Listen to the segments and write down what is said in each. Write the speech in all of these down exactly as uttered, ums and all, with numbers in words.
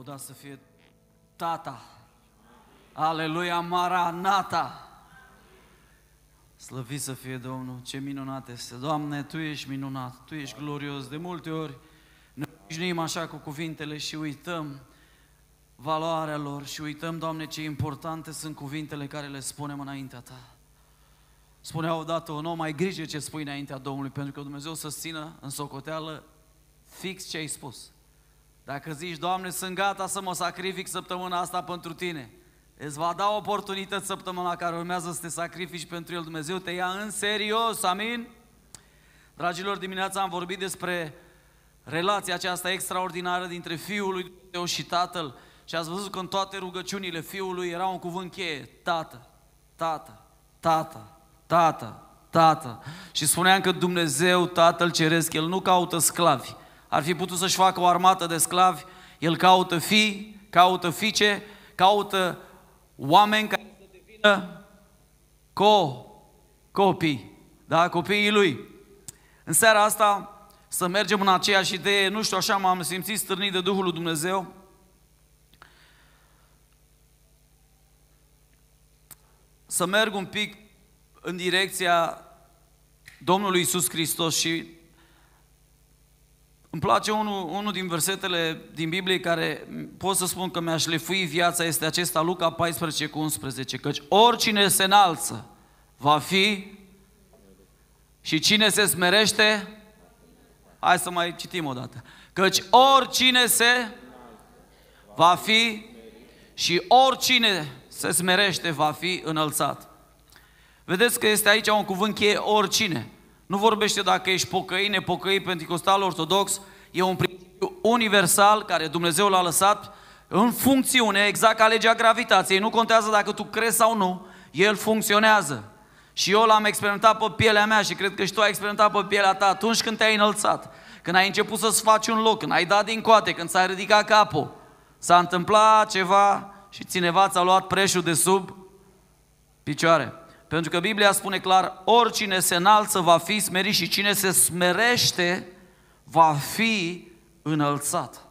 Lăudat să fie Tata. Aleluia, Maranata. Slăvit să fie Domnul, ce minunat este. Doamne, Tu ești minunat, Tu ești glorios. De multe ori ne obișnuim așa cu cuvintele și uităm valoarea lor și uităm, Doamne, ce importante sunt cuvintele care le spunem înaintea Ta. Spunea odată un om, ai grijă ce spui înaintea Domnului, pentru că Dumnezeu să țină în socoteală fix ce ai spus. Dacă zici, Doamne, sunt gata să mă sacrific săptămâna asta pentru Tine, îți va da oportunități săptămâna care urmează să te sacrifici pentru El. Dumnezeu te ia în serios, amin? Dragilor, dimineața am vorbit despre relația aceasta extraordinară dintre Fiul lui Dumnezeu și Tatăl și ați văzut că în toate rugăciunile Fiului era un cuvânt cheie, Tată, Tată, Tată, Tată, Tată. Și spuneam că Dumnezeu, Tatăl Ceresc, El nu caută sclavi. Ar fi putut să-și facă o armată de sclavi, El caută fii, caută fiice, caută oameni care să devină co, copii, da, copiii Lui. În seara asta să mergem în aceeași idee, nu știu, așa m-am simțit stârnit de Duhul lui Dumnezeu. Să merg un pic în direcția Domnului Iisus Hristos și îmi place unul, unul din versetele din Biblie care pot să spun că mi-a șlefui viața, este acesta, Luca paisprezece cu unsprezece, căci oricine se înalță va fi și cine se smerește, hai să mai citim o dată, căci oricine se va fi și oricine se smerește va fi înălțat. Vedeți că este aici un cuvânt cheie, oricine. Nu vorbește dacă ești pocăit, nepocăit, penticostal, ortodox, e un principiu universal care Dumnezeu l-a lăsat în funcțiune, exact ca legea gravitației. Nu contează dacă tu crezi sau nu, el funcționează. Și eu l-am experimentat pe pielea mea și cred că și tu ai experimentat pe pielea ta atunci când te-ai înălțat, când ai început să-ți faci un loc, când ai dat din coate, când ți-ai ridicat capul. S-a întâmplat ceva și cineva ți-a luat preșul de sub picioare. Pentru că Biblia spune clar, oricine se înalță va fi smerit și cine se smerește va fi înălțat.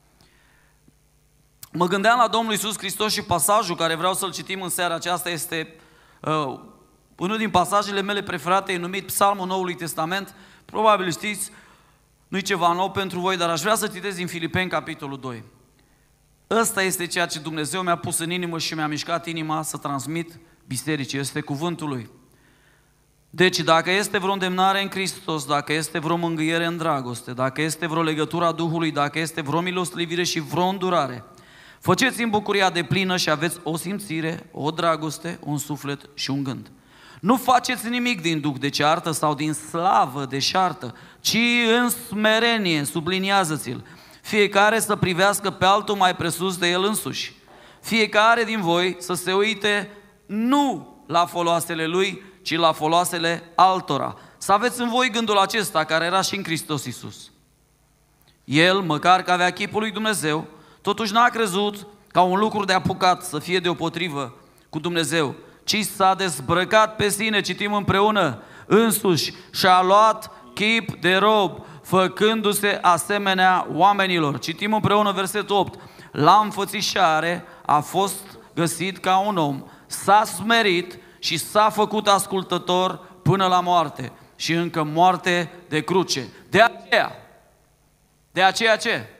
Mă gândeam la Domnul Iisus Hristos și pasajul care vreau să-l citim în seara aceasta este uh, unul din pasajele mele preferate, e numit Psalmul Noului Testament. Probabil știți, nu-i ceva nou pentru voi, dar aș vrea să citesc din Filipeni, capitolul doi. Ăsta este ceea ce Dumnezeu mi-a pus în inimă și mi-a mișcat inima să transmit bisericii, este cuvântul Lui. Deci dacă este vreo îndemnare în Hristos, dacă este vreo mângâiere în dragoste, dacă este vreo legătură a Duhului, dacă este vreo milostivire și vreo îndurare, faceți-mi bucuria deplină și aveți o simțire, o dragoste, un suflet și un gând. Nu faceți nimic din duh de ceartă sau din slavă de șartă, ci în smerenie, subliniază-ți-l. Fiecare să privească pe altul mai presus de el însuși. Fiecare din voi să se uite nu la foloasele lui, ci la foloasele altora. Să aveți în voi gândul acesta care era și în Hristos Iisus. El, măcar că avea chipul lui Dumnezeu, totuși n-a crezut ca un lucru de apucat să fie deopotrivă cu Dumnezeu, ci s-a dezbrăcat pe sine, citim împreună, însuși și-a luat chip de rob, făcându-se asemenea oamenilor. Citim împreună versetul opt. La înfățișare a fost găsit ca un om, s-a smerit și s-a făcut ascultător până la moarte și încă moarte de cruce. De aceea, de aceea ce?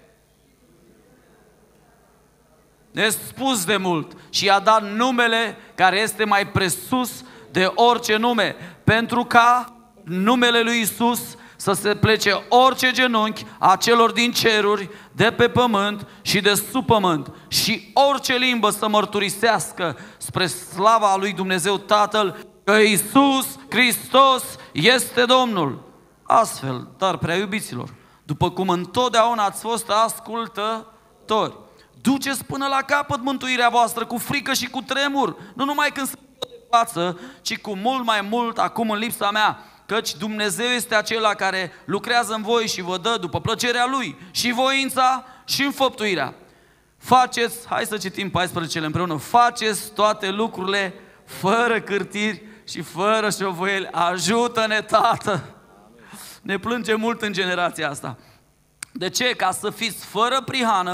Ne spus de mult și a dat numele care este mai presus de orice nume, pentru ca numele lui Iisus să se plece orice genunchi a celor din ceruri, de pe pământ și de sub pământ și orice limbă să mărturisească spre slava lui Dumnezeu Tatăl că Iisus Hristos este Domnul. Astfel, dar prea iubiților, după cum întotdeauna ați fost ascultători, duceți până la capăt mântuirea voastră cu frică și cu tremur, nu numai când sunt de față, ci cu mult mai mult acum în lipsa mea, căci Dumnezeu este acela care lucrează în voi și vă dă după plăcerea Lui și voința și înfăptuirea. Faceți, hai să citim paisprezece împreună, faceți toate lucrurile fără cârtiri și fără șovăieli. Ajută-ne, Tată! Ne plânge mult în generația asta. De ce? Ca să fiți fără prihană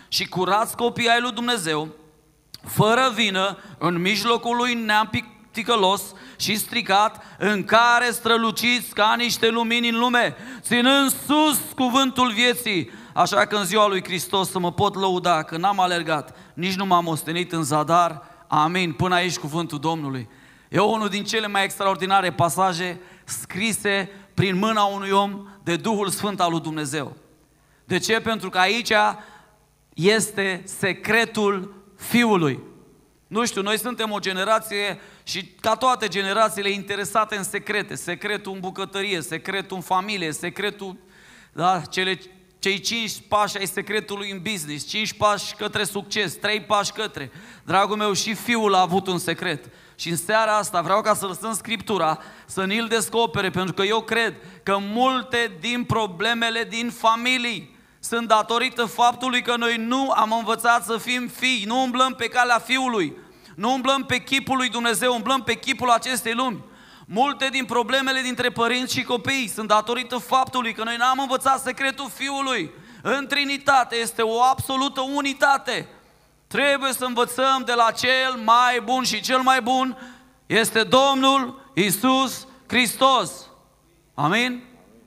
și curați copii ai lui Dumnezeu, fără vină, în mijlocul lui neam ticălos și stricat, în care străluciți ca niște lumini în lume, ținând sus cuvântul vieții, așa că în ziua lui Hristos să mă pot lăuda că n-am alergat, nici nu m-am ostenit în zadar. Amin. Până aici cuvântul Domnului. E unul din cele mai extraordinare pasaje scrise prin mâna unui om de Duhul Sfânt al lui Dumnezeu. De ce? Pentru că aici este secretul Fiului. Nu știu, noi suntem o generație și ca toate generațiile interesate în secrete. Secretul în bucătărie, secretul în familie, secretul, da, cele, cei cinci pași ai secretului în business, cinci pași către succes, trei pași către. Dragul meu, și Fiul a avut un secret. Și în seara asta vreau ca să lăsăm Scriptura să ni-l descopere, pentru că eu cred că multe din problemele din familii sunt datorită faptului că noi nu am învățat să fim fii, nu umblăm pe calea Fiului, nu umblăm pe chipul lui Dumnezeu, umblăm pe chipul acestei lumi. Multe din problemele dintre părinți și copii sunt datorită faptului că noi n-am învățat secretul Fiului. În Trinitate este o absolută unitate. Trebuie să învățăm de la cel mai bun și cel mai bun este Domnul Iisus Hristos. Amin?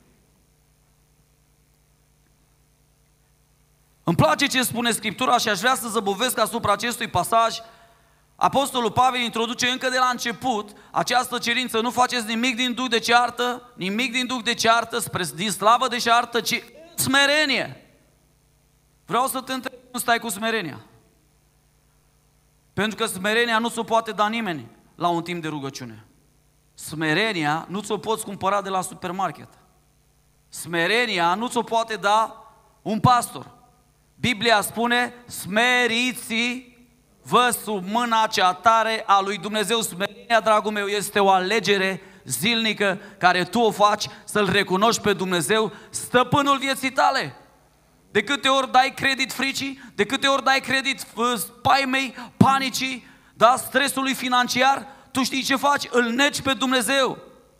Îmi place ce spune Scriptura și aș vrea să zăbovesc asupra acestui pasaj. Apostolul Pavel introduce încă de la început această cerință: nu faceți nimic din duh de ceartă, nimic din duh de ceartă, spre din slavă de ceartă, ci smerenie. Vreau să te întreb, cum stai cu smerenia? Pentru că smerenia nu ți-o poate da nimeni la un timp de rugăciune. Smerenia nu ți-o poți cumpăra de la supermarket. Smerenia nu ți-o poate da un pastor. Biblia spune: smeriți-vă sub mâna cea tare a lui Dumnezeu. Smerenia, dragul meu, este o alegere zilnică care tu o faci, să-L recunoști pe Dumnezeu stăpânul vieții tale. De câte ori dai credit fricii, de câte ori dai credit spaimei, panicii, da, stresului financiar, tu știi ce faci? Îl negi pe Dumnezeu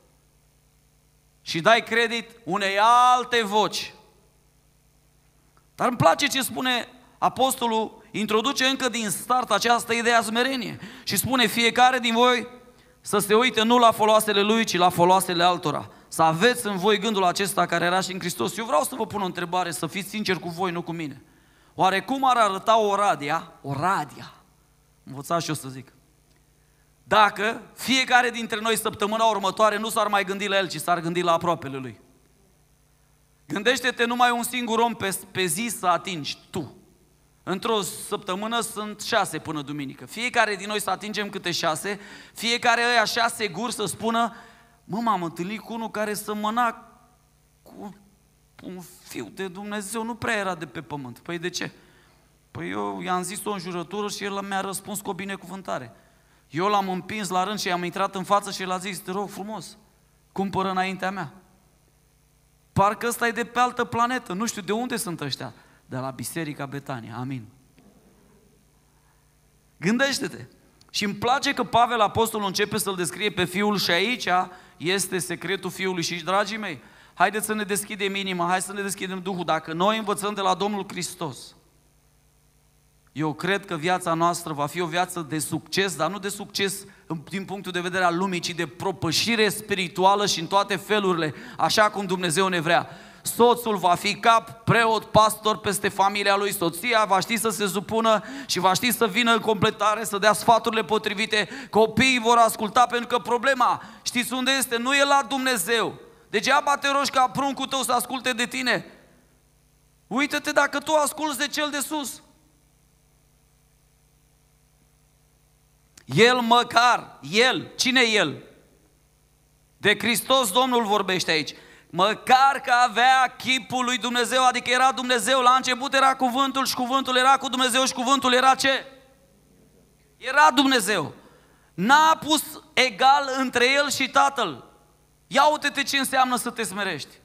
și dai credit unei alte voci. Dar îmi place ce spune apostolul, introduce încă din start această idee a smerenie și spune: fiecare din voi să se uite nu la foloasele lui, ci la foloasele altora. Să aveți în voi gândul acesta care era și în Hristos. Eu vreau să vă pun o întrebare, să fiți sinceri cu voi, nu cu mine. Oare cum ar arăta o radia, o radia, învățați și eu să zic, dacă fiecare dintre noi săptămâna următoare nu s-ar mai gândi la el, ci s-ar gândi la aproapele lui? Gândește-te numai un singur om pe, pe zi să atingi tu. Într-o săptămână sunt șase până duminică. Fiecare din noi să atingem câte șase, fiecare ăia șase guri să spună: mă, m-am întâlnit cu unul care sămăna cu un fiu de Dumnezeu, nu prea era de pe pământ. Păi de ce? Păi eu i-am zis o înjurătură și el mi-a răspuns cu o binecuvântare. Eu l-am împins la rând și i-am intrat în față și el a zis: te rog frumos, cumpără înaintea mea. Parcă ăsta e de pe altă planetă, nu știu de unde sunt ăștia. De la Biserica Betania, amin. Gândește-te. Și îmi place că Pavel apostolul începe să-l descrie pe Fiul și aici este secretul Fiului. Și, dragii mei, haideți să ne deschidem inima, hai să ne deschidem Duhul. Dacă noi învățăm de la Domnul Hristos, eu cred că viața noastră va fi o viață de succes, dar nu de succes din punctul de vedere al lumii, ci de propășire spirituală și în toate felurile, așa cum Dumnezeu ne vrea. Soțul va fi cap, preot, pastor peste familia lui, soția va ști să se supună și va ști să vină în completare, să dea sfaturile potrivite, copiii vor asculta, pentru că problema, știți unde este? Nu e la Dumnezeu. Degeaba te rogi ca pruncul tău să asculte de tine. Uită-te dacă tu asculți de cel de sus. El măcar, El, cine e El? De Hristos Domnul vorbește aici. Măcar că avea chipul lui Dumnezeu, adică era Dumnezeu, la început era cuvântul și cuvântul era cu Dumnezeu și cuvântul era ce? Era Dumnezeu. N-a pus egal între El și Tatăl. Ia uite-te ce înseamnă să te smerești.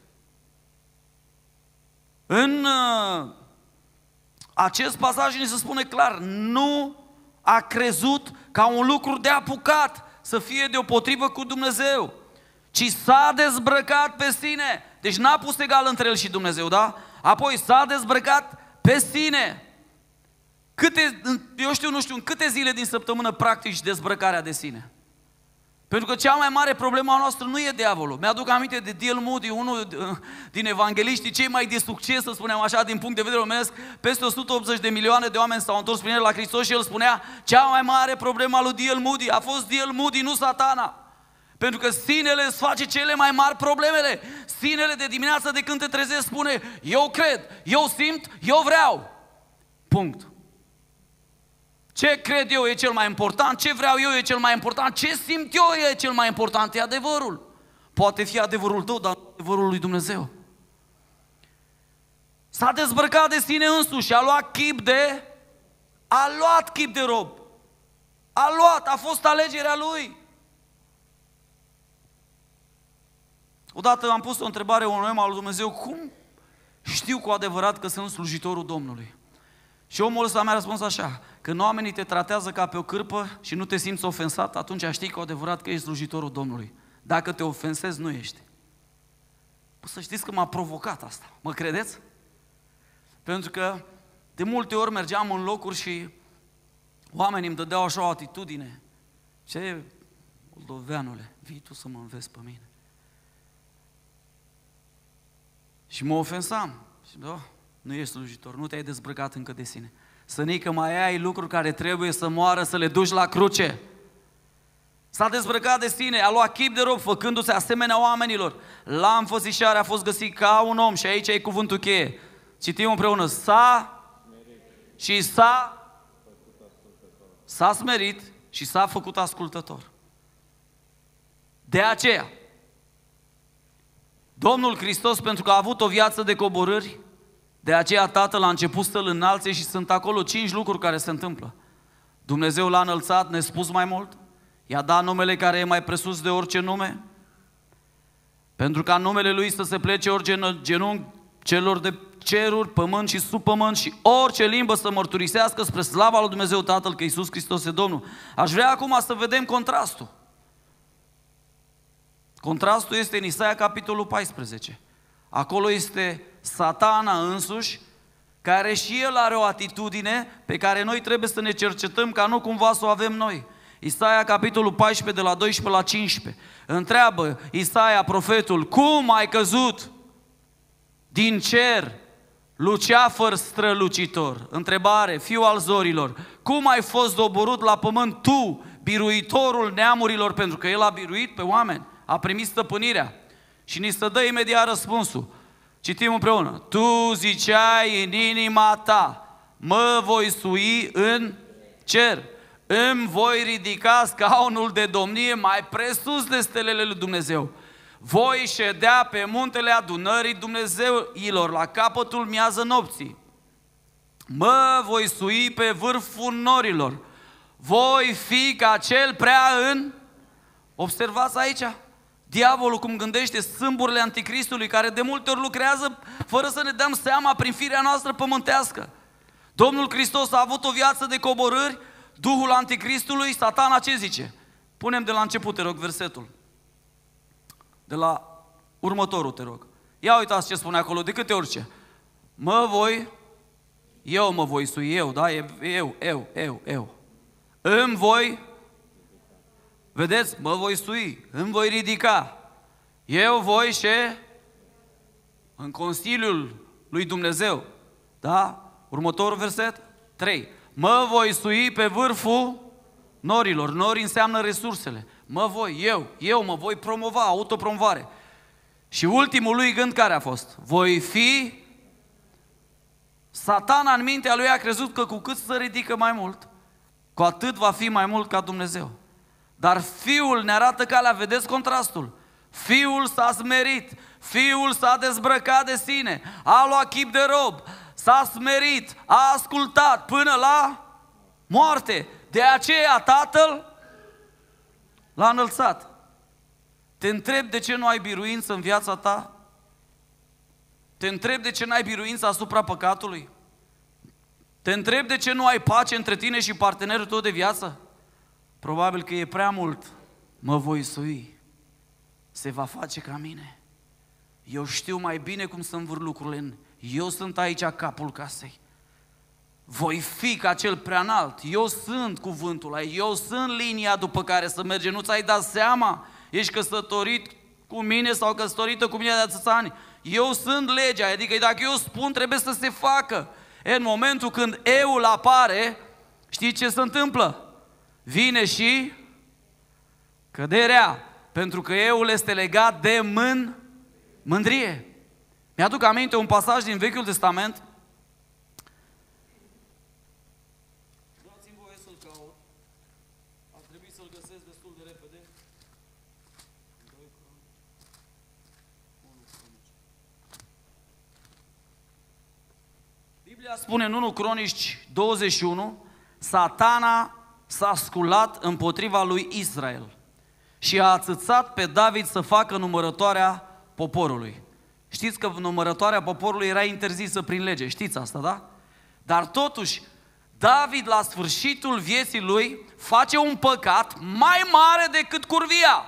În uh, acest pasaj ni se spune clar: nu a crezut ca un lucru de apucat să fie deopotrivă cu Dumnezeu, ci s-a dezbrăcat pe sine. Deci n-a pus egal între el și Dumnezeu, da? Apoi s-a dezbrăcat pe sine. câte, eu știu, nu știu, în câte zile din săptămână practici dezbrăcarea de sine? Pentru că cea mai mare problemă a noastră nu e diavolul. Mi-aduc aminte de D L Moody, unul din evangeliștii cei mai de succes, să spunem așa, din punct de vedere omenesc. Peste o sută optzeci de milioane de oameni s-au întors prin el la Hristos și el spunea: cea mai mare problemă a lui D L Moody a fost D L Moody, nu Satana. Pentru că sinele îți face cele mai mari problemele. Sinele de dimineață de când te trezești spune: eu cred, eu simt, eu vreau. Punct. Ce cred eu e cel mai important, ce vreau eu e cel mai important, ce simt eu e cel mai important, e adevărul. Poate fi adevărul tău, dar nu adevărul lui Dumnezeu. S-a dezbrăcat de sine însuși, a luat chip de, a luat chip de rob. A luat, a fost alegerea lui. Odată am pus o întrebare unui om al lui Dumnezeu: cum știu cu adevărat că sunt slujitorul Domnului? Și omul ăsta mi-a răspuns așa: când oamenii te tratează ca pe o cârpă și nu te simți ofensat, atunci știi cu adevărat că ești slujitorul Domnului. Dacă te ofensezi, nu ești. Păi să știți că m-a provocat asta. Mă credeți? Pentru că de multe ori mergeam în locuri și oamenii îmi dădeau așa o atitudine: ce, moldoveanule, vii tu să mă înveți pe mine? Și mă ofensam. Și da, nu ești slujitor, nu te-ai dezbrăcat încă de sine. Sănică, mai ai lucruri care trebuie să moară, să le duci la cruce. S-a dezbrăcat de sine, a luat chip de rob, făcându-se asemenea oamenilor. La înfățișare a fost găsit ca un om, și aici e cuvântul cheie. Citim împreună: s-a și s-a s-a smerit și s-a făcut ascultător. De aceea, Domnul Hristos, pentru că a avut o viață de coborâri, de aceea Tatăl a început să-L înalțe și sunt acolo cinci lucruri care se întâmplă. Dumnezeu l-a înălțat, nespus mai mult, i-a dat numele care e mai presus de orice nume, pentru ca în numele Lui să se plece orice genunchi celor de ceruri, pământ și sub pământ și orice limbă să mărturisească spre slava lui Dumnezeu Tatăl că Iisus Hristos e Domnul. Aș vrea acum să vedem contrastul. Contrastul este în Isaia capitolul paisprezece. Acolo este Satana însuși, care și el are o atitudine pe care noi trebuie să ne cercetăm ca nu cumva să o avem noi. Isaia capitolul paisprezece de la doisprezece la cincisprezece. Întreabă Isaia profetul: cum ai căzut din cer, luceafăr strălucitor? Întrebare, fiu al zorilor, cum ai fost doborât la pământ tu, biruitorul neamurilor? Pentru că el a biruit pe oameni, a primit stăpânirea. Și ni se dă imediat răspunsul. Citim împreună: tu ziceai în inima ta: mă voi sui în cer, îmi voi ridica scaunul de domnie mai presus de stelele lui Dumnezeu. Voi ședea pe muntele adunării Dumnezeilor la capătul miază nopții. Mă voi sui pe vârful norilor. Voi fi ca cel prea în... Observați aici diavolul cum gândește, sâmburile anticristului, care de multe ori lucrează fără să ne dăm seama prin firea noastră pământească. Domnul Hristos a avut o viață de coborâri, duhul anticristului, Satana ce zice? Punem de la început, te rog, versetul. De la următorul, te rog. Ia uitați ce spune acolo, de câte ori ce? Mă voi, eu mă voi sui, eu, da? E eu, eu, eu, eu. Îmi voi, vedeți, mă voi sui, îmi voi ridica. Eu voi și în Consiliul lui Dumnezeu, da? Următorul verset, trei. Mă voi sui pe vârful norilor. Nori înseamnă resursele. Mă voi, eu, eu mă voi promova, autopromovare. Și ultimul lui gând care a fost? Voi fi... Satana în mintea lui a crezut că cu cât se ridică mai mult, cu atât va fi mai mult ca Dumnezeu. Dar Fiul ne arată calea, vedeți contrastul. Fiul s-a smerit, Fiul s-a dezbrăcat de sine, a luat chip de rob, s-a smerit, a ascultat până la moarte. De aceea Tatăl l-a înălțat. Te întreb de ce nu ai biruință în viața ta? Te întreb de ce nu ai biruință asupra păcatului? Te întreb de ce nu ai pace între tine și partenerul tău de viață? Probabil că e prea mult. Mă voi sui. Se va face ca mine. Eu știu mai bine cum să învârt lucrurile. Eu sunt aici capul casei. voi fi ca cel preanalt, eu sunt cuvântul ăla, eu sunt linia după care să merge, nu ți-ai dat seama? Ești căsătorit cu mine sau căsătorită cu mine de atâția ani. Eu sunt legea, adică dacă eu spun trebuie să se facă. E, în momentul când eul apare, știi ce se întâmplă? Vine și căderea, pentru că eul este legat de mân, mândrie. Mi-aduc aminte un pasaj din Vechiul Testament. Dați-mi voie să-l caut. Ar trebui să-l găsesc destul de repede. Biblia spune în întâi Cronici douăzeci și unu, Satana s-a sculat împotriva lui Israel și a ațățat pe David să facă numărătoarea poporului. Știți că numărătoarea poporului era interzisă prin lege, știți asta, da? Dar totuși, David la sfârșitul vieții lui face un păcat mai mare decât curvia.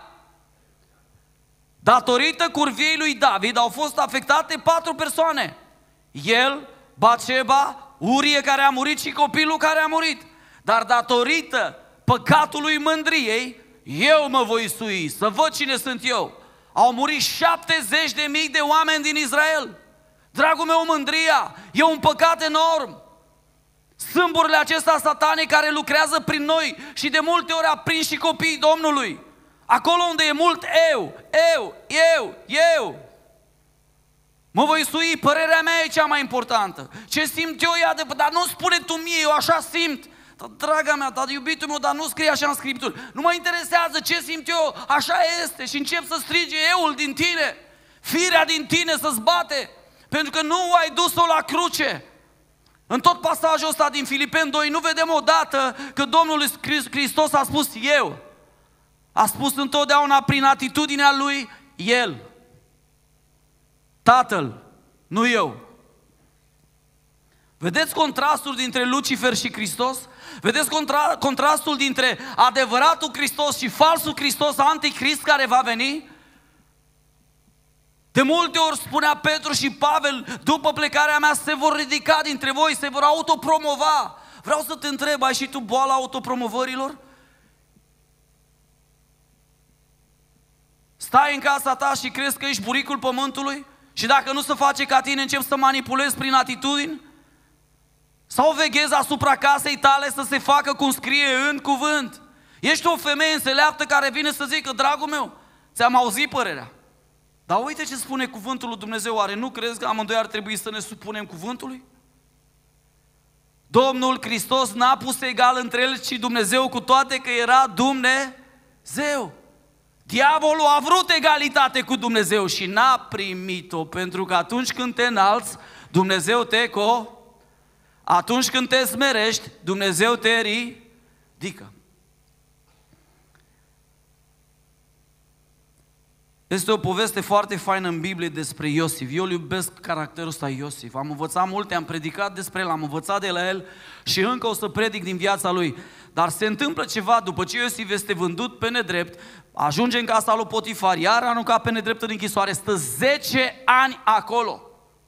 Datorită curviei lui David au fost afectate patru persoane. El, Batșeba, Urie care a murit și copilul care a murit. Dar datorită păcatului mândriei, eu mă voi sui, să văd cine sunt eu. Au murit șaptezeci de mii de oameni din Israel. Dragul meu, mândria e un păcat enorm. Sâmburile acestea satane care lucrează prin noi și de multe ori aprind și copiii Domnului. Acolo unde e mult eu, eu, eu, eu. Mă voi sui, părerea mea e cea mai importantă. Ce simt eu e adevărat, dar nu spune tu mie, eu așa simt. Dar, draga mea, dar iubitul meu, dar nu scrie așa în Scripturi. Nu mă interesează ce simt eu, așa este. Și încep să strige eul din tine, firea din tine să-ți bate, pentru că nu ai dus-o la cruce. În tot pasajul ăsta din Filipeni doi nu vedem odată că Domnul Hristos a spus eu. A spus întotdeauna prin atitudinea Lui El. Tatăl, nu eu. Vedeți contrastul dintre Lucifer și Hristos? Vedeți contra contrastul dintre adevăratul Hristos și falsul Hristos, antichrist care va veni? De multe ori spunea Petru și Pavel, după plecarea mea se vor ridica dintre voi, se vor autopromova. Vreau să te întreb, ai și tu boala autopromovărilor? Stai în casa ta și crezi că ești buricul pământului? Și dacă nu se face ca tine, începi să manipulezi prin atitudini? Sau veghezi asupra casei tale să se facă cum scrie în cuvânt? Ești o femeie înțeleaptă care vine să zică, dragul meu, ți-am auzit părerea. Dar uite ce spune cuvântul lui Dumnezeu, oare nu crezi că amândoi ar trebui să ne supunem cuvântului? Domnul Hristos n-a pus egal între El și Dumnezeu, cu toate că era Dumnezeu. Diavolul a vrut egalitate cu Dumnezeu și n-a primit-o, pentru că atunci când te înalți, Dumnezeu te co... Atunci când te smerești, Dumnezeu te ridică. Este o poveste foarte faină în Biblie despre Iosif. Eu îl iubesc caracterul ăsta Iosif. Am învățat multe, am predicat despre el, am învățat de la el și încă o să predic din viața lui. Dar se întâmplă ceva, după ce Iosif este vândut pe nedrept, ajunge în casa lui Potifar, iar aruncat pe nedrept în închisoare, stă zece ani acolo.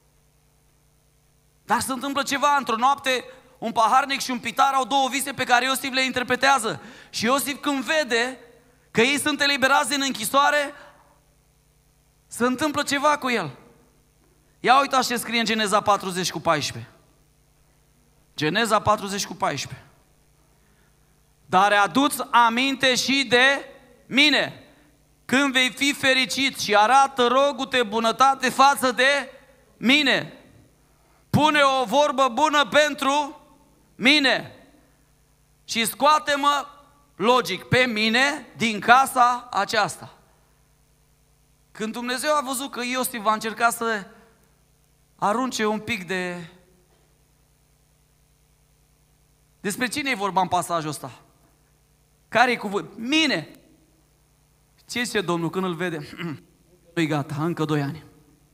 Dar se întâmplă ceva, într-o noapte, un paharnic și un pitar au două vise pe care Iosif le interpretează. Și Iosif când vede că ei sunt eliberați din închisoare, se întâmplă ceva cu el. Ia uitați ce scrie în Geneza patruzeci cu paisprezece. Geneza patruzeci cu paisprezece. Dar adu-ți aminte și de mine, când vei fi fericit și arată rogul-te bunătate față de mine. Pune o vorbă bună pentru mine și scoate-mă, logic, pe mine din casa aceasta. Când Dumnezeu a văzut că Iosif va încerca să arunce un pic de... Despre cine e vorba în pasajul ăsta? Care e cuvânt? Mine! Ce zice Domnul când îl vede? Nu-i gata, încă doi ani.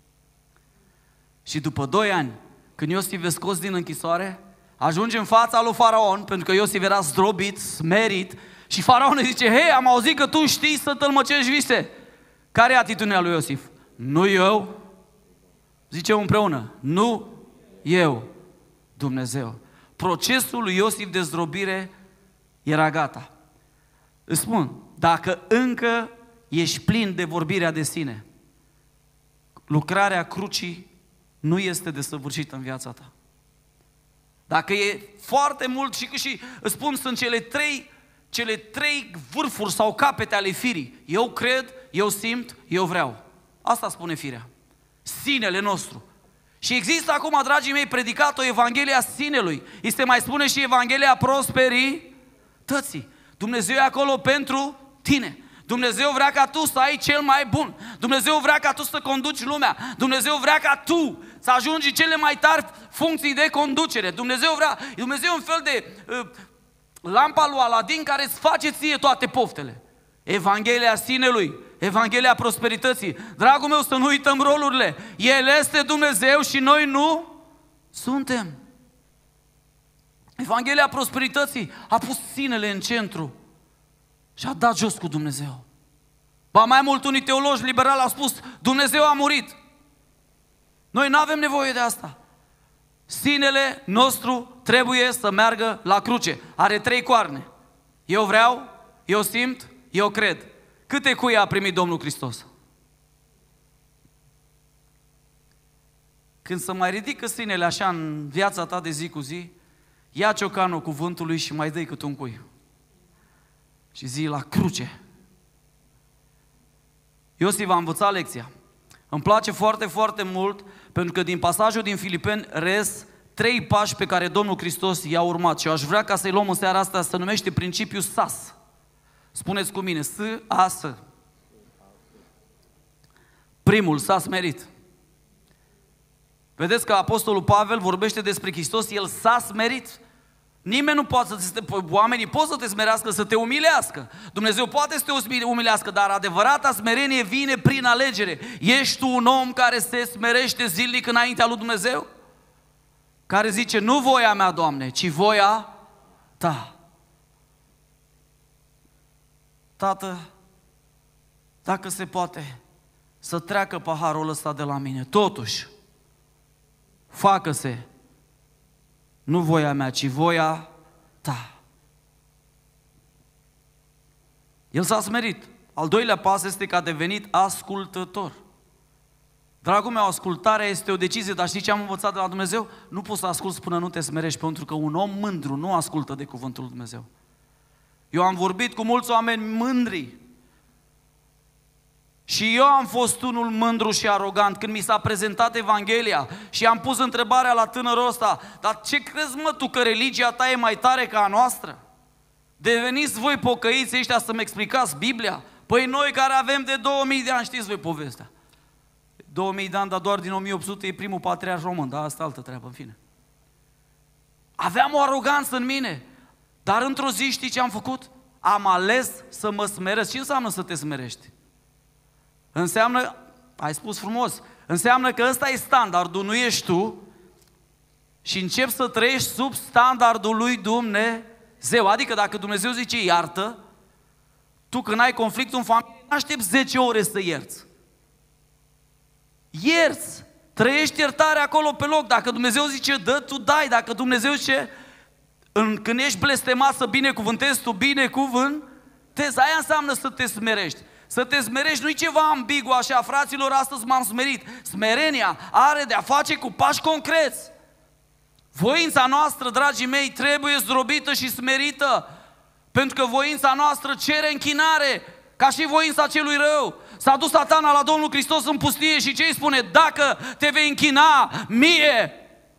Și după doi ani, când Iosif e scos din închisoare, ajunge în fața lui Faraon, pentru că Iosif era zdrobit, smerit, și Faraon îi zice, hei, am auzit că tu știi să tălmăcești vise. Care e atitudinea lui Iosif? Nu eu, zicem împreună, nu eu, Dumnezeu. Procesul lui Iosif de zdrobire era gata. Îți spun, dacă încă ești plin de vorbirea de sine, lucrarea crucii nu este desăvârșită în viața ta. Dacă e foarte mult și, și îți spun, sunt cele trei, cele trei vârfuri sau capete ale firii. Eu cred, eu simt, eu vreau. Asta spune firea. Sinele nostru. Și există acum, dragii mei, predicat o Evanghelie a sinelui. Îi se mai spune și Evanghelia prosperității. Dumnezeu e acolo pentru tine. Dumnezeu vrea ca tu să ai cel mai bun. Dumnezeu vrea ca tu să conduci lumea. Dumnezeu vrea ca tu să ajungi cele mai tari funcții de conducere. Dumnezeu vrea, Dumnezeu e un fel de uh, lampa lui Aladin care îți face ție toate poftele. Evanghelia sinelui, Evanghelia prosperității. Dragul meu, să nu uităm rolurile. El este Dumnezeu și noi nu suntem. Evanghelia prosperității a pus sinele în centru și a dat jos cu Dumnezeu. Ba mai mult, unii teologi liberali au spus, Dumnezeu a murit. Noi nu avem nevoie de asta. Sinele nostru trebuie să meargă la cruce. Are trei coarne. Eu vreau, eu simt, eu cred. Câte cui a primit Domnul Hristos? Când se mai ridică sinele așa în viața ta de zi cu zi, ia ciocanul cuvântului și mai dă-i cât un cui. Și zi la cruce. Iosif a învățat lecția. Îmi place foarte, foarte mult, pentru că din pasajul din Filipeni rez trei pași pe care Domnul Hristos i-a urmat. Și eu aș vrea ca să-i luăm în seara asta, se numește principiul S A S. Spuneți cu mine, S A S. Primul, s-a smerit. Vedeți că Apostolul Pavel vorbește despre Hristos, El s-a smerit. Nimeni nu poate să te, oamenii pot să te smerească, să te umilească. Dumnezeu poate să te umilească, dar adevărata smerenie vine prin alegere. Ești tu un om care se smerește zilnic înaintea lui Dumnezeu? Care zice, nu voia mea, Doamne, ci voia Ta. Tată, dacă se poate, să treacă paharul ăsta de la mine. Totuși, facă-se nu voia mea, ci voia Ta. El s-a smerit. Al doilea pas este că a devenit ascultător. Dragul meu, ascultarea este o decizie, dar știi ce am învățat de la Dumnezeu? Nu poți să asculți până nu te smerești, pentru că un om mândru nu ascultă de cuvântul lui Dumnezeu. Eu am vorbit cu mulți oameni mândri. Și eu am fost unul mândru și arogant când mi s-a prezentat Evanghelia și am pus întrebarea la tânărul ăsta, dar ce crezi, mă, tu, că religia ta e mai tare ca a noastră? Deveniți voi pocăiți ăștia să-mi explicați Biblia? Păi noi care avem de două mii de ani, știți voi povestea. două mii de ani, dar doar din o mie opt sute e primul patriarh român, dar asta altă treabă, în fine. Aveam o aroganță în mine, dar într-o zi știi ce am făcut? Am ales să mă smeresc. Ce înseamnă să te smerești? Înseamnă, ai spus frumos, înseamnă că ăsta e standardul, nu ești tu, și începi să trăiești sub standardul lui Dumnezeu. Adică dacă Dumnezeu zice iartă, tu când ai conflict în familie, nu aștepți zece ore să ierți. Ierți, trăiești iertarea acolo pe loc. Dacă Dumnezeu zice dă, tu dai. Dacă Dumnezeu zice, în, când ești blestemat să binecuvântezi, tu binecuvântezi. Aia înseamnă să te smerești. Să te smerești nu-i ceva ambigu așa, fraților, astăzi m-am smerit. Smerenia are de-a face cu pași concreți. Voința noastră, dragii mei, trebuie zdrobită și smerită. Pentru că voința noastră cere închinare, ca și voința celui rău. S-a dus Satana la Domnul Hristos în pustie și ce îi spune? Dacă te vei închina mie,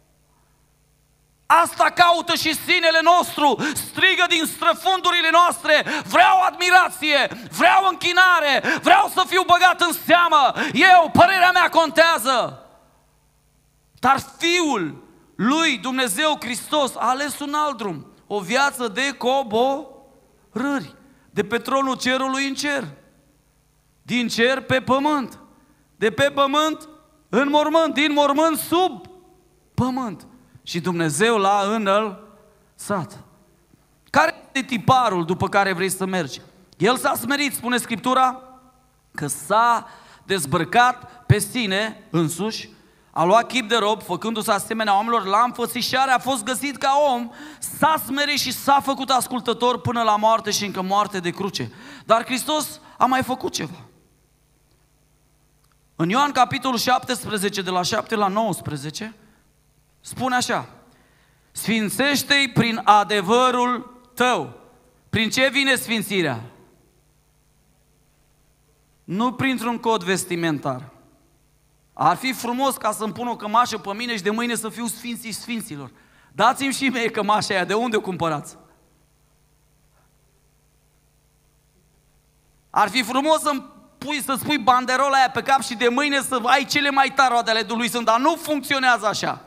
asta caută și sinele nostru, strigă din străfundurile noastre, vreau admirație, vreau închinare, vreau să fiu băgat în seamă, eu, părerea mea contează. Dar Fiul lui Dumnezeu Hristos a ales un alt drum, o viață de coborâri, de pe tronul cerului în cer, din cer pe pământ, de pe pământ în mormânt, din mormânt sub pământ. Și Dumnezeu l-a înălțat. Care este tiparul după care vrei să mergi? El s-a smerit, spune Scriptura, că s-a dezbrăcat pe sine însuși, a luat chip de rob, făcându-se asemenea oamenilor, la înfățișare a fost găsit ca om, s-a smerit și s-a făcut ascultător până la moarte și încă moarte de cruce. Dar Hristos a mai făcut ceva. În Ioan capitolul șaptesprezece, de la șapte la nouăsprezece, spune așa: sfințește-i prin adevărul tău. Prin ce vine sfințirea? Nu printr-un cod vestimentar. Ar fi frumos ca să-mi pun o cămașă pe mine și de mâine să fiu sfinții sfinților. Dați-mi și mie cămașa aia, de unde o cumpărați? Ar fi frumos să-mi pui, să-ți pui banderola aia pe cap și de mâine să ai cele mai tari roade ale Duhului Sfânt, dar nu funcționează așa.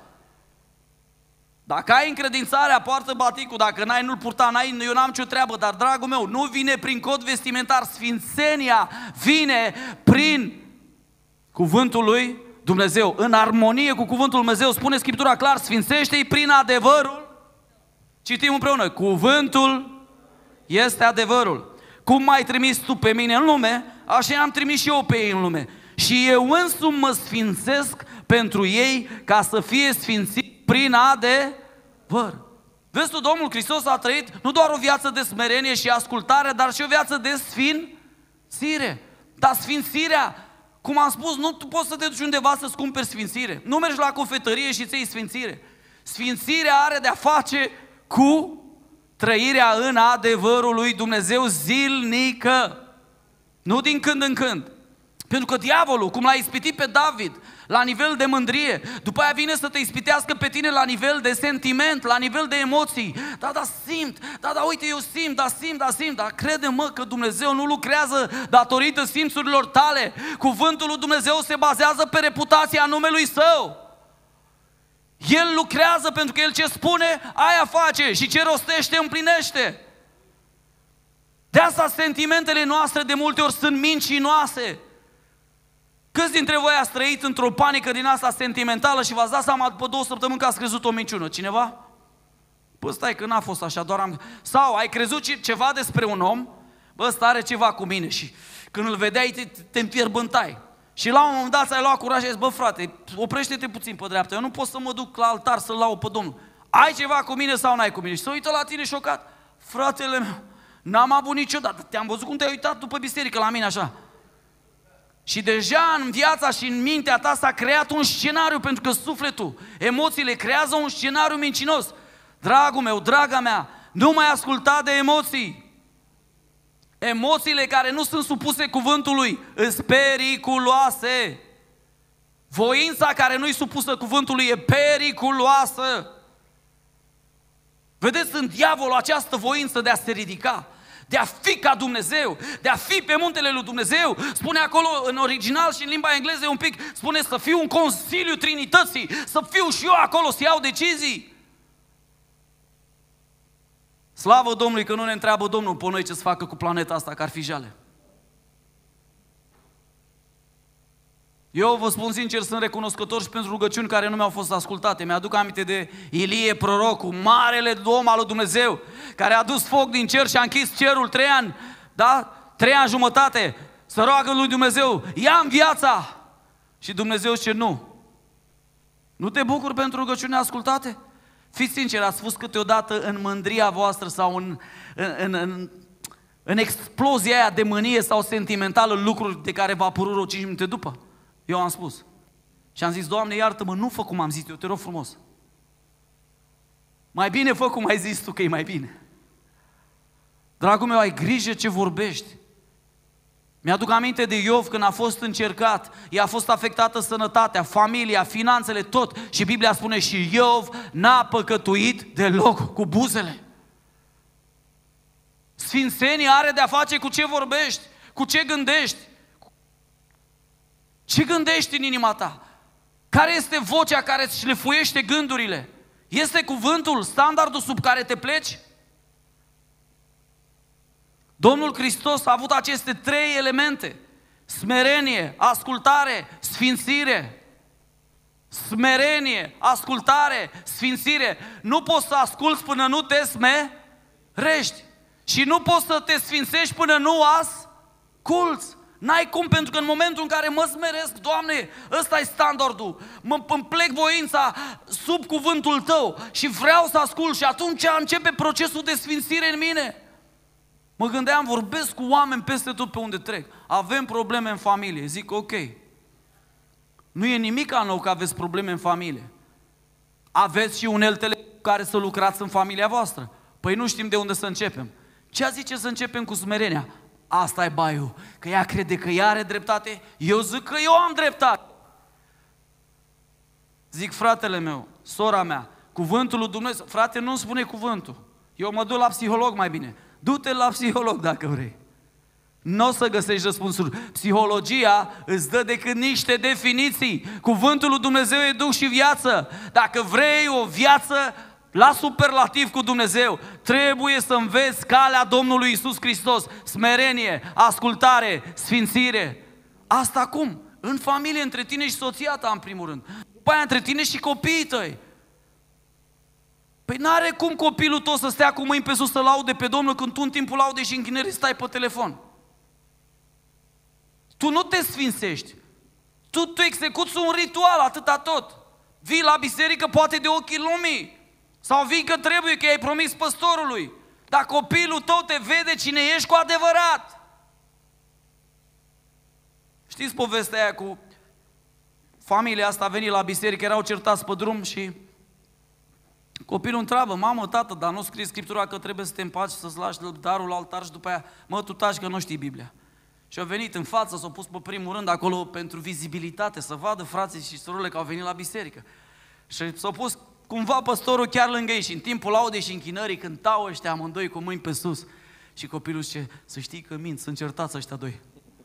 Dacă ai încredințarea, poartă baticul, dacă n-ai, nu-l purta, n-ai, eu n-am ce treabă, dar dragul meu, nu vine prin cod vestimentar, sfințenia vine prin cuvântul lui Dumnezeu, în armonie cu cuvântul lui Dumnezeu. Spune Scriptura clar, sfințește-i prin adevărul. Citim împreună, cuvântul este adevărul. Cum m-ai trimis tu pe mine în lume, așa am trimis și eu pe ei în lume. Și eu însumi mă sfințesc pentru ei, ca să fie sfințiți prin adevăr. Vezi tu, Domnul Hristos a trăit nu doar o viață de smerenie și ascultare, dar și o viață de sfințire. Dar sfințirea, cum am spus, nu tu poți să te duci undeva să-ți cumperi sfințire. Nu mergi la cofetărie și ți iei sfințire. Sfințirea are de-a face cu trăirea în adevărul lui Dumnezeu zilnică. Nu din când în când. Pentru că diavolul, cum l-a ispitit pe David la nivel de mândrie, după aia vine să te ispitească pe tine la nivel de sentiment, la nivel de emoții. Da, da, simt, da, da, uite, eu simt, da, simt, da, simt, dar crede-mă că Dumnezeu nu lucrează datorită simțurilor tale. Cuvântul lui Dumnezeu se bazează pe reputația numelui Său. El lucrează pentru că El ce spune, aia face, și ce rostește, împlinește. De asta sentimentele noastre de multe ori sunt mincinoase. Câți dintre voi ați trăit într-o panică din asta sentimentală și v-ați dat seama după două săptămâni că ați crezut o minciună? Cineva? Bă, stai că n-a fost așa, doar am... Sau ai crezut ceva despre un om, bă, ăsta are ceva cu mine și când îl vedeai te, te împierbântai. Și la un moment dat ți-ai luat curaj și ai zis, bă frate, oprește-te puțin pe dreapta, eu nu pot să mă duc la altar să-L laud pe Domnul. Ai ceva cu mine sau n-ai cu mine? Și se uită la tine șocat. Fratele meu, n-am avut niciodată, te-am văzut cum te-ai uitat după biserică la mine așa. Și deja în viața și în mintea ta s-a creat un scenariu, pentru că sufletul, emoțiile creează un scenariu mincinos. Dragul meu, draga mea, nu mai asculta de emoții. Emoțiile care nu sunt supuse cuvântului sunt periculoase. Voința care nu-i supusă cuvântului e periculoasă. Vedeți în diavolul această voință de a se ridica, de a fi ca Dumnezeu, de a fi pe muntele lui Dumnezeu. Spune acolo în original și în limba engleză un pic, spune să fiu un consiliu Trinității, să fiu și eu acolo să iau decizii. Slavă Domnului că nu ne întreabă Domnul pe noi ce să facă cu planeta asta, că ar fi jale. Eu vă spun sincer, sunt recunoscător și pentru rugăciuni care nu mi-au fost ascultate. Mi-aduc aminte de Ilie, prorocul, marele om al lui Dumnezeu, care a dus foc din cer și a închis cerul trei ani, da? Trei ani jumătate, să roagă lui Dumnezeu, ia-mi viața! Și Dumnezeu zice, nu. Nu te bucuri pentru rugăciuni ascultate? Fiți sinceri, ați spus câteodată în mândria voastră sau în, în, în, în, în explozia aia de mânie sau sentimentală lucruri de care v-a apărut rău cinci minute după? Eu am spus. Și am zis, Doamne, iartă-mă, nu fă cum am zis eu, te rog frumos. Mai bine fă cum ai zis tu că e mai bine. Dragul meu, ai grijă ce vorbești. Mi-aduc aminte de Iov când a fost încercat, i-a fost afectată sănătatea, familia, finanțele, tot. Și Biblia spune și Iov n-a păcătuit deloc cu buzele. Sfințenia are de-a face cu ce vorbești, cu ce gândești. Ce gândești în inima ta? Care este vocea care îți șlefuiește gândurile? Este cuvântul, standardul sub care te pleci? Domnul Hristos a avut aceste trei elemente: smerenie, ascultare, sfințire. Smerenie, ascultare, sfințire. Nu poți să asculți până nu te smerești. Și nu poți să te sfințești până nu asculți. N-ai cum, pentru că în momentul în care mă smeresc, Doamne, ăsta e standardul, mă, îmi plec voința sub cuvântul Tău și vreau să ascult și atunci începe procesul de sfințire în mine. Mă gândeam, vorbesc cu oameni peste tot pe unde trec. Avem probleme în familie. Zic, ok. Nu e nimic nou că aveți probleme în familie. Aveți și uneltele cu care să lucrați în familia voastră. Păi nu știm de unde să începem. Ce zice să începem cu smerenia? Asta e baiul. Că ea crede că ea are dreptate, eu zic că eu am dreptate. Zic, fratele meu, sora mea, cuvântul lui Dumnezeu, frate, nu-mi spune cuvântul. Eu mă duc la psiholog mai bine. Du-te la psiholog dacă vrei. Nu o să găsești răspunsuri. Psihologia îți dă decât niște definiții. Cuvântul lui Dumnezeu e duh și viață. Dacă vrei o viață la superlativ cu Dumnezeu, trebuie să înveți calea Domnului Iisus Hristos. Smerenie, ascultare, sfințire. Asta cum? În familie, între tine și soția ta, în primul rând. După aia, între tine și copiii tăi. Păi n-are cum copilul tău să stea cu mâini pe sus să laude pe Domnul când tu în timpul laudei și închinării stai pe telefon. Tu nu te sfințești. Tu, tu execuți un ritual, atâta tot. Vii la biserică poate de ochii lumii. Sau vii că trebuie, că i-ai promis păstorului. Dar copilul tău te vede cine ești cu adevărat. Știți povestea aia cu familia asta a venit la biserică, erau certați pe drum și copilul întreabă, mamă, tată, dar nu scrie Scriptura că trebuie să te împaci, să-ți lași darul la altar și după aia, mă, tu taci că nu știi Biblia. Și au venit în față, s-au pus pe primul rând acolo pentru vizibilitate, să vadă frații și surorile că au venit la biserică. Și s-au pus cumva păstorul chiar lângă ei și în timpul laudei și închinării cântau ăștia amândoi cu mâini pe sus. Și copilul zice, să știi că mint, sunt certați ăștia doi.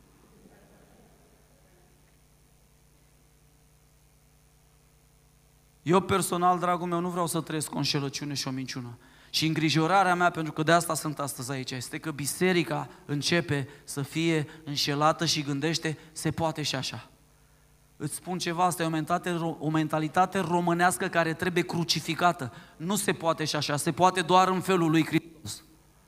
Eu personal, dragul meu, nu vreau să trăiesc o înșelăciune și o minciună. Și îngrijorarea mea, pentru că de asta sunt astăzi aici, este că biserica începe să fie înșelată și gândește, se poate și așa. Îți spun ceva, asta e o mentalitate, o mentalitate românească care trebuie crucificată. Nu se poate și așa, se poate doar în felul lui Hristos.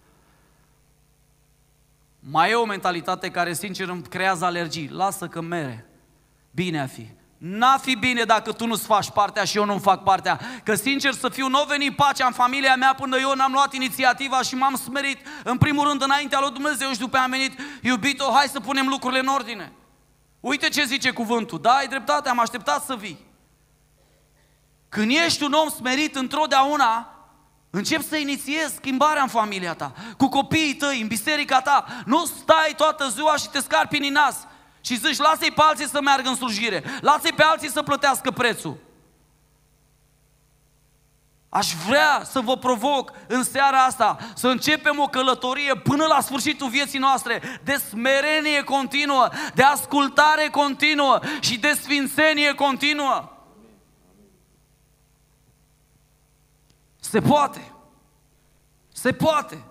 Mai e o mentalitate care, sincer, îmi creează alergii. Lasă că mere. Bine a fi. N-a fi bine dacă tu nu-ți faci partea și eu nu-mi fac partea. Că, sincer să fiu, n-o veni pacea în familia mea până eu n-am luat inițiativa și m-am smerit, în primul rând, înaintea lui Dumnezeu și după aia am venit, iubito, hai să punem lucrurile în ordine. Uite ce zice cuvântul. Da, ai dreptate, am așteptat să vii. Când ești un om smerit întotdeauna, începi să inițiezi schimbarea în familia ta, cu copiii tăi, în biserica ta. Nu stai toată ziua și te scarpi în nas și zici, lasă-i pe alții să meargă în slujire, lasă-i pe alții să plătească prețul. Aș vrea să vă provoc în seara asta să începem o călătorie până la sfârșitul vieții noastre de smerenie continuă, de ascultare continuă și de sfințenie continuă. Se poate. Se poate.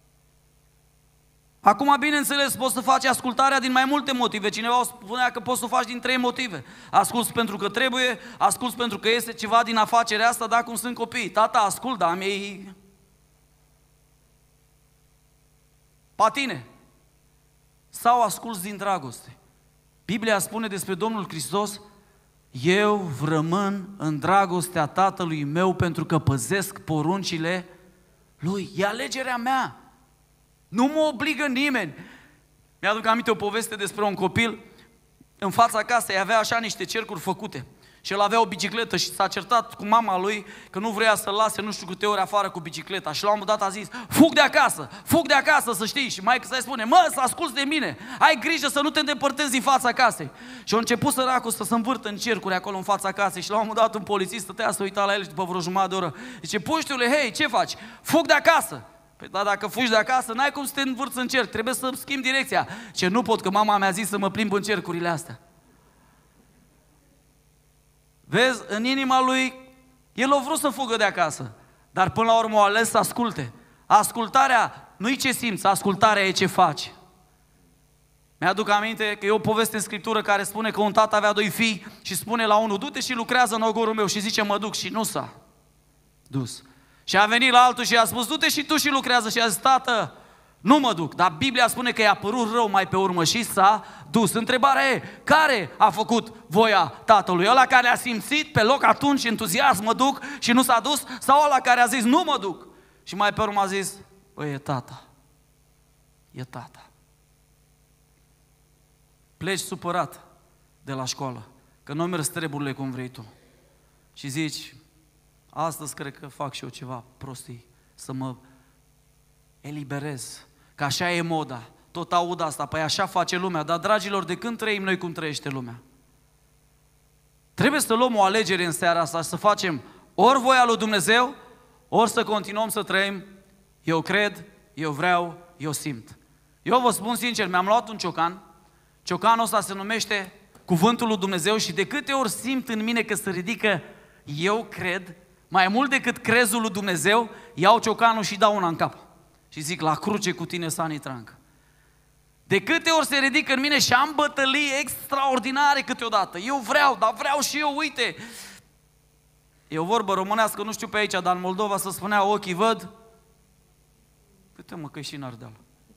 Acum, bineînțeles, poți să faci ascultarea din mai multe motive. Cineva spunea că poți să o faci din trei motive. Asculți pentru că trebuie, asculți pentru că este ceva din afacerea asta, da, cum sunt copiii. Tata, ascult, da, mi-ei patine. Sau asculți din dragoste. Biblia spune despre Domnul Hristos, eu rămân în dragostea Tatălui meu pentru că păzesc poruncile Lui. E alegerea mea. Nu mă obligă nimeni. Mi-aduc aminte o poveste despre un copil. În fața casei avea așa niște cercuri făcute. Și el avea o bicicletă și s-a certat cu mama lui că nu vrea să-l lase nu știu câte ori afară cu bicicleta. Și la un moment dat a zis, fug de acasă, fug de acasă, să știi. Și maică să-i spune, mă, să asculți de mine, ai grijă să nu te îndepărtezi din fața casei. Și a început săracul să se învârtă în cercuri acolo în fața casei. Și la un moment dat un polițist stătea să uita la el și după vreo jumătate de oră zice, puștiule, hei, ce faci? Fug de acasă. Păi da, dacă fugi de acasă, n-ai cum să te învârți în cerc, trebuie să schimbi direcția. Ce nu pot, că mama mi-a zis să mă plimb în cercurile astea. Vezi, în inima lui, el a vrut să fugă de acasă, dar până la urmă a ales să asculte. Ascultarea nu e ce simți, ascultarea e ce faci. Mi-aduc aminte că e o poveste în Scriptură care spune că un tată avea doi fii și spune la unul, du-te și lucrează în ogorul meu, și zice, mă duc, și nu s-a dus. Și a venit la altul și a spus, du-te și tu și lucrează, și a zis, tată, Nu mă duc, dar Biblia spune că i-a părut rău mai pe urmă și s-a dus. Întrebarea e, care a făcut voia Tatălui? Ăla care a simțit pe loc atunci entuziasm, mă duc și nu s-a dus? Sau ăla care a zis, nu mă duc? Și mai pe urmă a zis, băi, e tata, e tata. Pleci supărat de la școală, că nu mergi treburile cum vrei tu. Și zici, astăzi cred că fac și eu ceva prostii, să mă eliberez, că așa e moda. Tot aud asta, păi așa face lumea. Dar, dragilor, de când trăim noi cum trăiește lumea? Trebuie să luăm o alegere în seara asta, să facem ori voia lui Dumnezeu, ori să continuăm să trăim, eu cred, eu vreau, eu simt. Eu vă spun sincer, mi-am luat un ciocan, ciocanul ăsta se numește Cuvântul lui Dumnezeu și de câte ori simt în mine că se ridică eu cred, mai mult decât crezul lui Dumnezeu, iau ciocanul și dau una în cap. Și zic, la cruce cu tine, Sani Trancă. De câte ori se ridică în mine și am bătălii extraordinare câteodată. Eu vreau, dar vreau și eu, uite. E o vorbă românească, nu știu pe aici, dar în Moldova se spunea, ochii văd. Uite mă că și în Ardeal.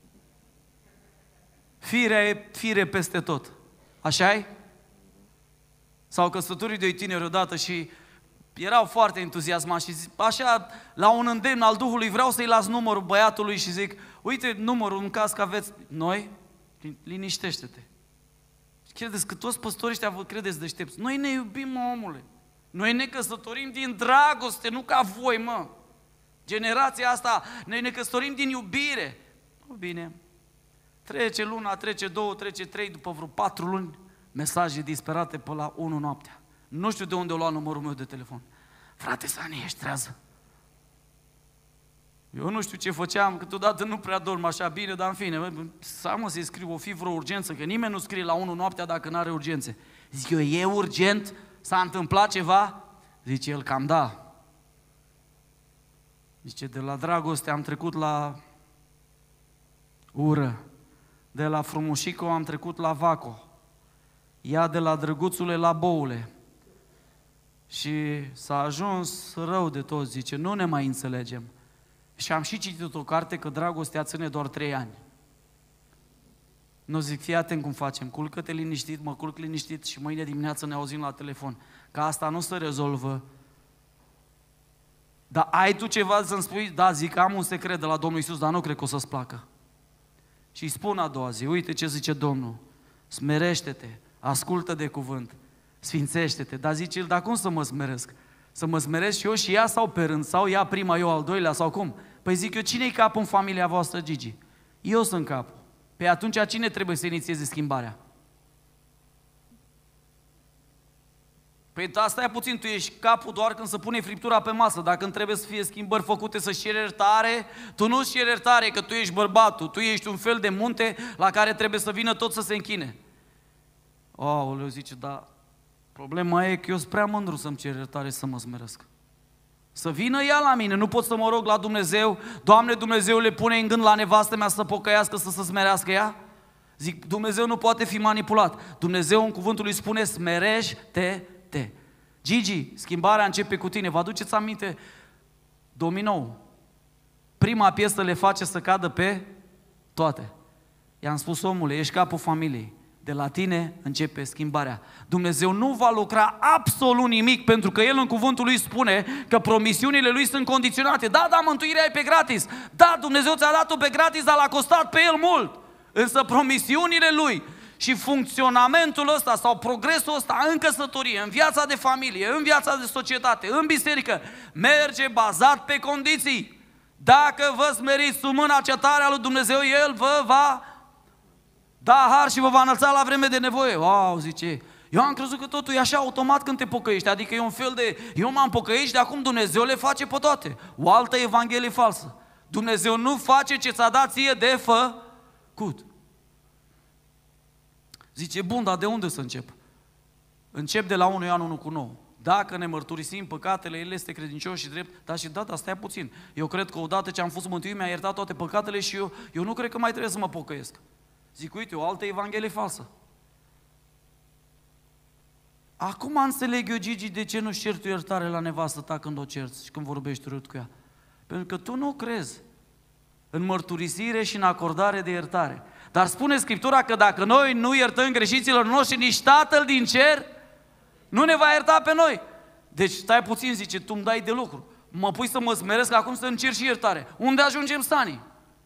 Firea e fire peste tot. Așa-i? S-au căsătorit doi tineri odată și erau foarte entuziasmați și zic, așa, la un îndemn al Duhului, vreau să-i las numărul băiatului și zic, uite numărul în caz că aveți noi, liniștește-te. Credeți că toți păstorii ăștia vă credeți deștepți? Noi ne iubim, mă, omule. Noi ne căsătorim din dragoste, nu ca voi, mă. Generația asta, noi ne căsătorim din iubire. Nu bine. Trece luna, trece două, trece trei, după vreo patru luni, mesaje disperate pe la unu noaptea. Nu știu de unde o lua numărul meu de telefon. Frate Sani, ești trează? Eu nu știu ce făceam, câteodată nu prea dorm așa bine, dar în fine, să mă să-i scriu, o fi vreo urgență, că nimeni nu scrie la unu noaptea dacă nu are urgențe. Zic eu, e urgent? S-a întâmplat ceva? Zice el, cam da. Zice, de la dragoste am trecut la ură, de la frumușico am trecut la vaco, ea de la drăguțule la boule. Și s-a ajuns rău de tot, zice, nu ne mai înțelegem. Și am și citit o carte că dragostea ține doar trei ani. Nu zic, fii atent cum facem, culcă-te liniștit, mă culc liniștit și mâine dimineață ne auzim la telefon. Că asta nu se rezolvă. Dar ai tu ceva să-mi spui? Da, zic, am un secret de la Domnul Iisus, dar nu cred că o să-ți placă. Și îi spun a doua zi, uite ce zice Domnul, smerește-te, ascultă de cuvânt, sfințește-te. Dar zice el, dar cum să mă smeresc? Să mă smeresc și eu și ea sau pe rând? Sau ea prima, eu al doilea sau cum? Păi zic eu, cine-i capul în familia voastră, Gigi? Eu sunt capul. Păi atunci cine trebuie să inițieze schimbarea? Păi asta e puțin, tu ești capul doar când se pune friptura pe masă, dar când trebuie să fie schimbări făcute, să-și ceri iertare, tu nu-ți ceri iertare, că tu ești bărbatul, tu ești un fel de munte la care trebuie să vină tot să se închine. Aoleu, zice, dar problema e că eu sunt prea mândru să-mi cer iertare și să mă smeresc. Să vină ea la mine, nu pot să mă rog la Dumnezeu, Doamne, Dumnezeu le pune în gând la nevastă mea să pocăiască, să se smerească ea? Zic, Dumnezeu nu poate fi manipulat. Dumnezeu în cuvântul lui spune, smerește-te. Gigi, schimbarea începe cu tine. Vă aduceți aminte? Dominou. Prima piesă le face să cadă pe toate. I-am spus, omule, ești capul familiei. De la tine începe schimbarea. Dumnezeu nu va lucra absolut nimic, pentru că El în cuvântul Lui spune că promisiunile Lui sunt condiționate. Da, da, mântuirea e pe gratis. Da, Dumnezeu ți-a dat-o pe gratis, dar l-a costat pe El mult. Însă promisiunile Lui și funcționamentul ăsta sau progresul ăsta în căsătorie, în viața de familie, în viața de societate, în biserică, merge bazat pe condiții. Dacă vă smeriți sub mâna cea tare a lui Dumnezeu, El vă va da har și vă va înălța la vreme de nevoie. Wow, zice, eu am crezut că totul e așa automat când te pocăiești, adică e un fel de, eu m-am pocăit și de acum Dumnezeu le face pe toate. O altă evanghelie falsă. Dumnezeu nu face ce ți-a dat ție de făcut. Zice, bun, dar de unde să încep? Încep de la unu Ioan unu cu nouă. Dacă ne mărturisim păcatele, El este credincios și drept, dar și da, dar stai puțin. Eu cred că odată ce am fost mântuit, mi-a iertat toate păcatele și eu, eu nu cred că mai trebuie să mă pocăiesc. Zic, uite, o altă evanghelie falsă. Acum înțeleg eu, Gigi, de ce nu-și ceri tu iertare la nevastă ta când o cerți și când vorbești urât cu ea. Pentru că tu nu crezi. în mărturisire și în acordare de iertare. Dar spune Scriptura că dacă noi nu iertăm greșiților noștri, nici Tatăl din cer nu ne va ierta pe noi. Deci stai puțin, zice, tu îmi dai de lucru. Mă pui să mă smeresc acum să încerc și iertare. Unde ajungem, Stani?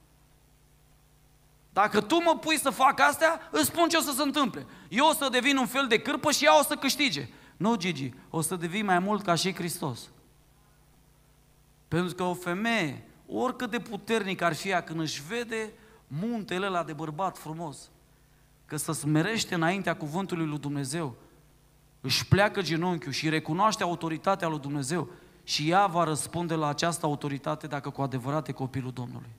Dacă tu mă pui să fac astea, îți spun ce o să se întâmple. Eu o să devin un fel de cârpă și ea o să câștige. Nu, Gigi, o să devii mai mult ca și Hristos. Pentru că o femeie, oricât de puternic ar fi ea, când își vede muntele ăla de bărbat frumos, că se smerește înaintea cuvântului lui Dumnezeu, își pleacă genunchiul și recunoaște autoritatea lui Dumnezeu și ea va răspunde la această autoritate dacă cu adevărat e copilul Domnului.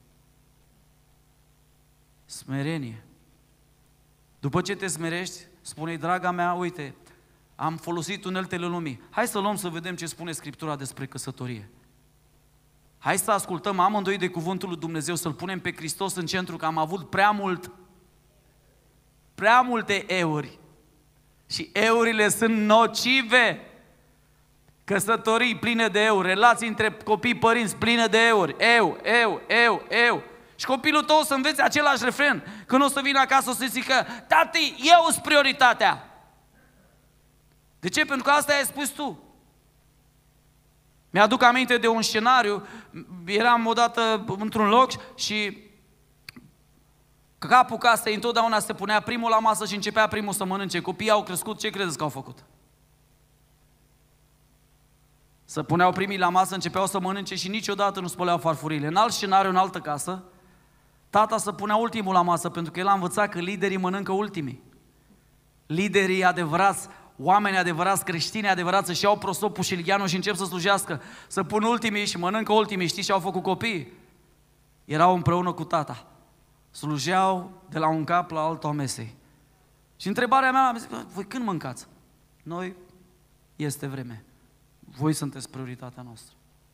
Smerenie. După ce te smerești, spune-i, draga mea, uite, am folosit uneltele lumii. Hai să luăm să vedem ce spune Scriptura despre căsătorie. Hai să ascultăm amândoi de cuvântul lui Dumnezeu, să-L punem pe Hristos în centru, că am avut prea mult, prea multe euri. Și eurile sunt nocive. Căsătorii pline de euri, relații între copii, părinți pline de euri. Eu, eu, eu, eu. Și copilul tău o să învețe același refren. Când o să vină acasă o să zică, tati, eu sunt prioritatea. De ce? Pentru că asta ai spus tu. Mi-aduc aminte de un scenariu. Eram odată într-un loc și capul casei întotdeauna se punea primul la masă și începea primul să mănânce. Copiii au crescut, ce credeți că au făcut? Se puneau primii la masă, începeau să mănânce și niciodată nu spăleau farfurile. În alt scenariu, în altă casă, tata se punea ultimul la masă, pentru că el a învățat că liderii mănâncă ultimii. Liderii adevărați, oamenii adevărați, creștini adevărați, să-și iau prosopul și ligheanul și încep să slujească, să pun ultimii și mănâncă ultimii. Știți ce au făcut copiii? Erau împreună cu tata. Slujeau de la un cap la altul a mesei. Și întrebarea mea, am zis, voi când mâncați? Noi, este vreme. Voi sunteți prioritatea noastră.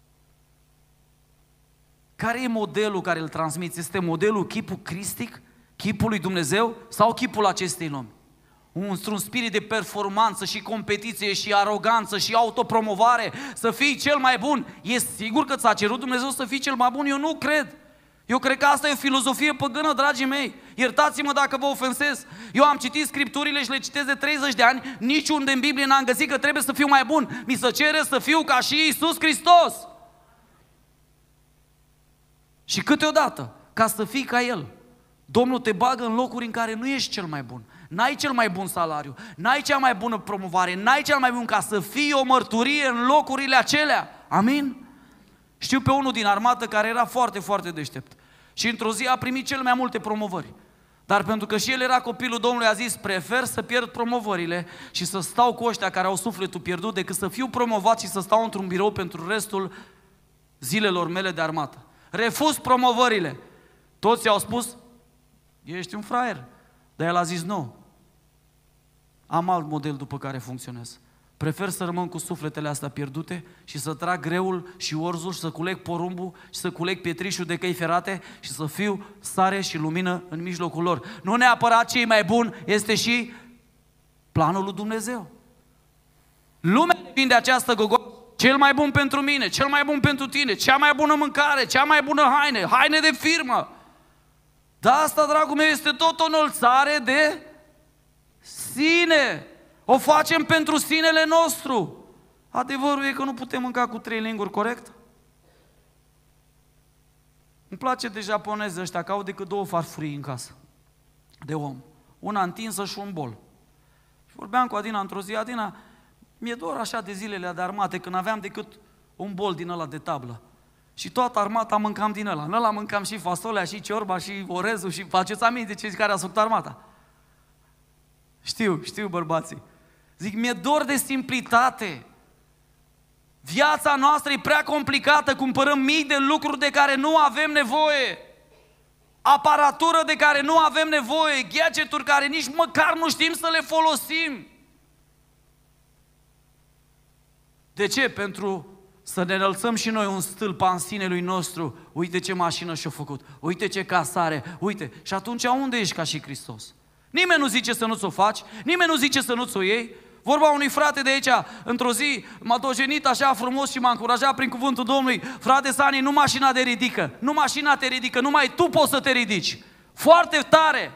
Care e modelul care îl transmiți? Este modelul chipul cristic? Chipul lui Dumnezeu? Sau chipul acestei lumi? Un spirit de performanță și competiție și aroganță și autopromovare, să fii cel mai bun. E sigur că ți-a cerut Dumnezeu să fii cel mai bun? Eu nu cred. Eu cred că asta e o filozofie păgână, dragii mei. Iertați-mă dacă vă ofensez. Eu am citit Scripturile și le citesc de treizeci de ani, niciunde în Biblie n-am găsit că trebuie să fiu mai bun. Mi se cere să fiu ca și Iisus Hristos. Și câteodată, ca să fii ca El, Domnul te bagă în locuri în care nu ești cel mai bun. N-ai cel mai bun salariu, n-ai cea mai bună promovare, n-ai cel mai bun, ca să fii o mărturie în locurile acelea. Amin? Știu pe unul din armată care era foarte, foarte deștept. Și într-o zi a primit cele mai multe promovări. Dar pentru că și el era copilul Domnului, a zis, prefer să pierd promovările și să stau cu ăștia care au sufletul pierdut, decât să fiu promovat și să stau într-un birou pentru restul zilelor mele de armată. Refuz promovările. Toți i-au spus, ești un fraier. Dar el a zis, nu. Am alt model după care funcționez. Prefer să rămân cu sufletele astea pierdute și să trag greul și orzul și să culeg porumbul și să culeg pietrișul de căi ferate și să fiu sare și lumină în mijlocul lor. Nu neapărat cei mai buni, este și planul lui Dumnezeu. Lumea vinde această gogoață. Cel mai bun pentru mine, cel mai bun pentru tine, cea mai bună mâncare, cea mai bună haine, haine de firmă. Dar asta, dragul meu, este tot o înălțare de sine. O facem pentru sinele nostru. Adevărul e că nu putem mânca cu trei linguri, corect? Îmi place de japonezi ăștia, că au decât două farfurii în casă de om. Una întinsă și un bol. Și vorbeam cu Adina într-o zi, Adina, mi-e dor așa de zilele de armate, când aveam decât un bol din ăla de tablă. Și toată armata mâncam din ăla. În ăla mâncam și fasolea, și ciorba, și orezul, și faceți aminte cei care a făcut armata. Știu, știu bărbații. Zic, mi-e dor de simplitate. Viața noastră e prea complicată, cumpărăm mii de lucruri de care nu avem nevoie. Aparatură de care nu avem nevoie, gadgeturi care nici măcar nu știm să le folosim. De ce? Pentru să ne înălțăm și noi un stâlp în sinelui nostru. Uite ce mașină și-a făcut, uite ce casă are, uite. Și atunci unde ești ca și Hristos? Nimeni nu zice să nu ți-o faci, nimeni nu zice să nu ți-o iei. Vorba unui frate de aici, într-o zi m-a dojenit așa frumos și m-a încurajat prin cuvântul Domnului: frate Sani, nu mașina te ridică, nu mașina te ridică, numai tu poți să te ridici. Foarte tare!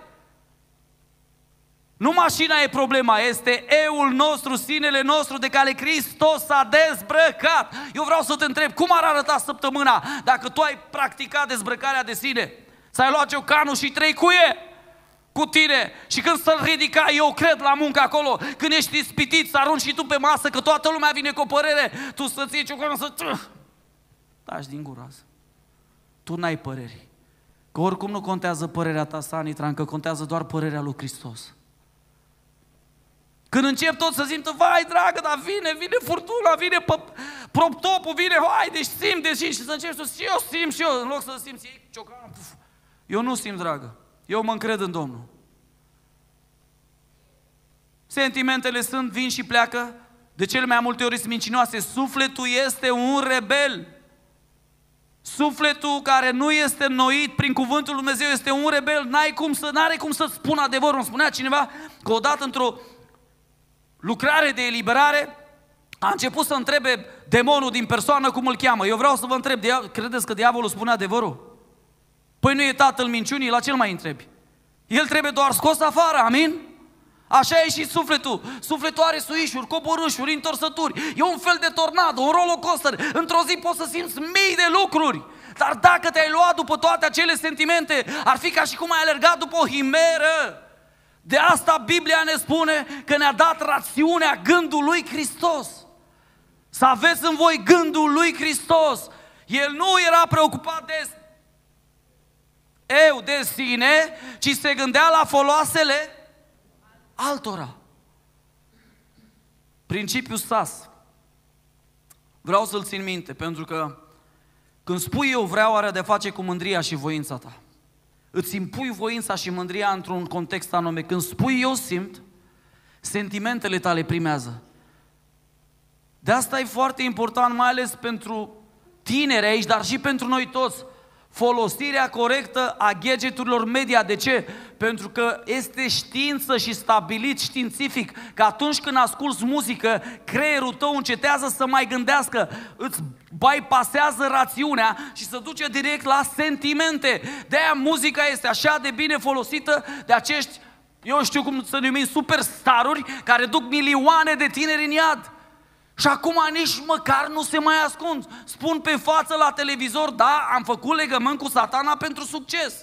Nu mașina e problema, este eul nostru, sinele nostru de care Hristos s-a dezbrăcat. Eu vreau să te întreb, cum ar arăta săptămâna dacă tu ai practicat dezbrăcarea de sine? Să-ai luat ciocanul și trei cuie cu tine și când să-l ridica, eu cred la muncă acolo, când ești ispitit să arunci și tu pe masă, că toată lumea vine cu o părere, tu să-ți iei ciocanul să... taci din gură azi. Tu n-ai păreri. Că oricum nu contează părerea ta, Sani Tran, că contează doar părerea lui Hristos. Când încep tot să simtă, vai dragă, dar vine, vine furtuna, vine proptopul, vine, hai, deci simte și, și să începi să, și eu simt și eu, în loc să simți, ei, ciocan, puf. Eu nu simt, dragă, eu mă încred în Domnul. Sentimentele sunt, vin și pleacă, de cele mai multe ori sunt mincinoase. Sufletul este un rebel. Sufletul care nu este înnoit prin cuvântul lui Dumnezeu este un rebel, n-ai cum să, n-are cum să spună adevărul. Îmi spunea cineva că odată într-o lucrare de eliberare a început să întrebe demonul din persoană cum îl cheamă. Eu vreau să vă întreb, credeți că diavolul spune adevărul? Păi nu e tatăl minciunii, la ce mai întrebi? El trebuie doar scos afară, amin? Așa e și sufletul. Sufletul are suișuri, coborâșuri, întorsături. E un fel de tornado, un roller coaster. Într-o zi poți să simți mii de lucruri. Dar dacă te-ai luat după toate acele sentimente, ar fi ca și cum ai alergat după o himeră. De asta Biblia ne spune că ne-a dat rațiunea gândul lui Hristos. Să aveți în voi gândul lui Hristos. El nu era preocupat de eu, de sine, ci se gândea la foloasele altora. Principiul S A S. Vreau să-l țin minte, pentru că când spui eu vreau, are de face cu mândria și voința ta. Îți impui voința și mândria într-un context anume. Când spui eu simt, sentimentele tale primează. De asta e foarte important, mai ales pentru tineri aici, dar și pentru noi toți, folosirea corectă a gadgeturilor media. De ce? Pentru că este știință și stabilit științific că atunci când asculți muzică, creierul tău încetează să mai gândească, îți bypassează rațiunea și se duce direct la sentimente. De-aia muzica este așa de bine folosită de acești, eu știu cum să numim, superstaruri care duc milioane de tineri în iad. Și acum nici măcar nu se mai ascund. Spun pe față la televizor, da, am făcut legământ cu Satana pentru succes.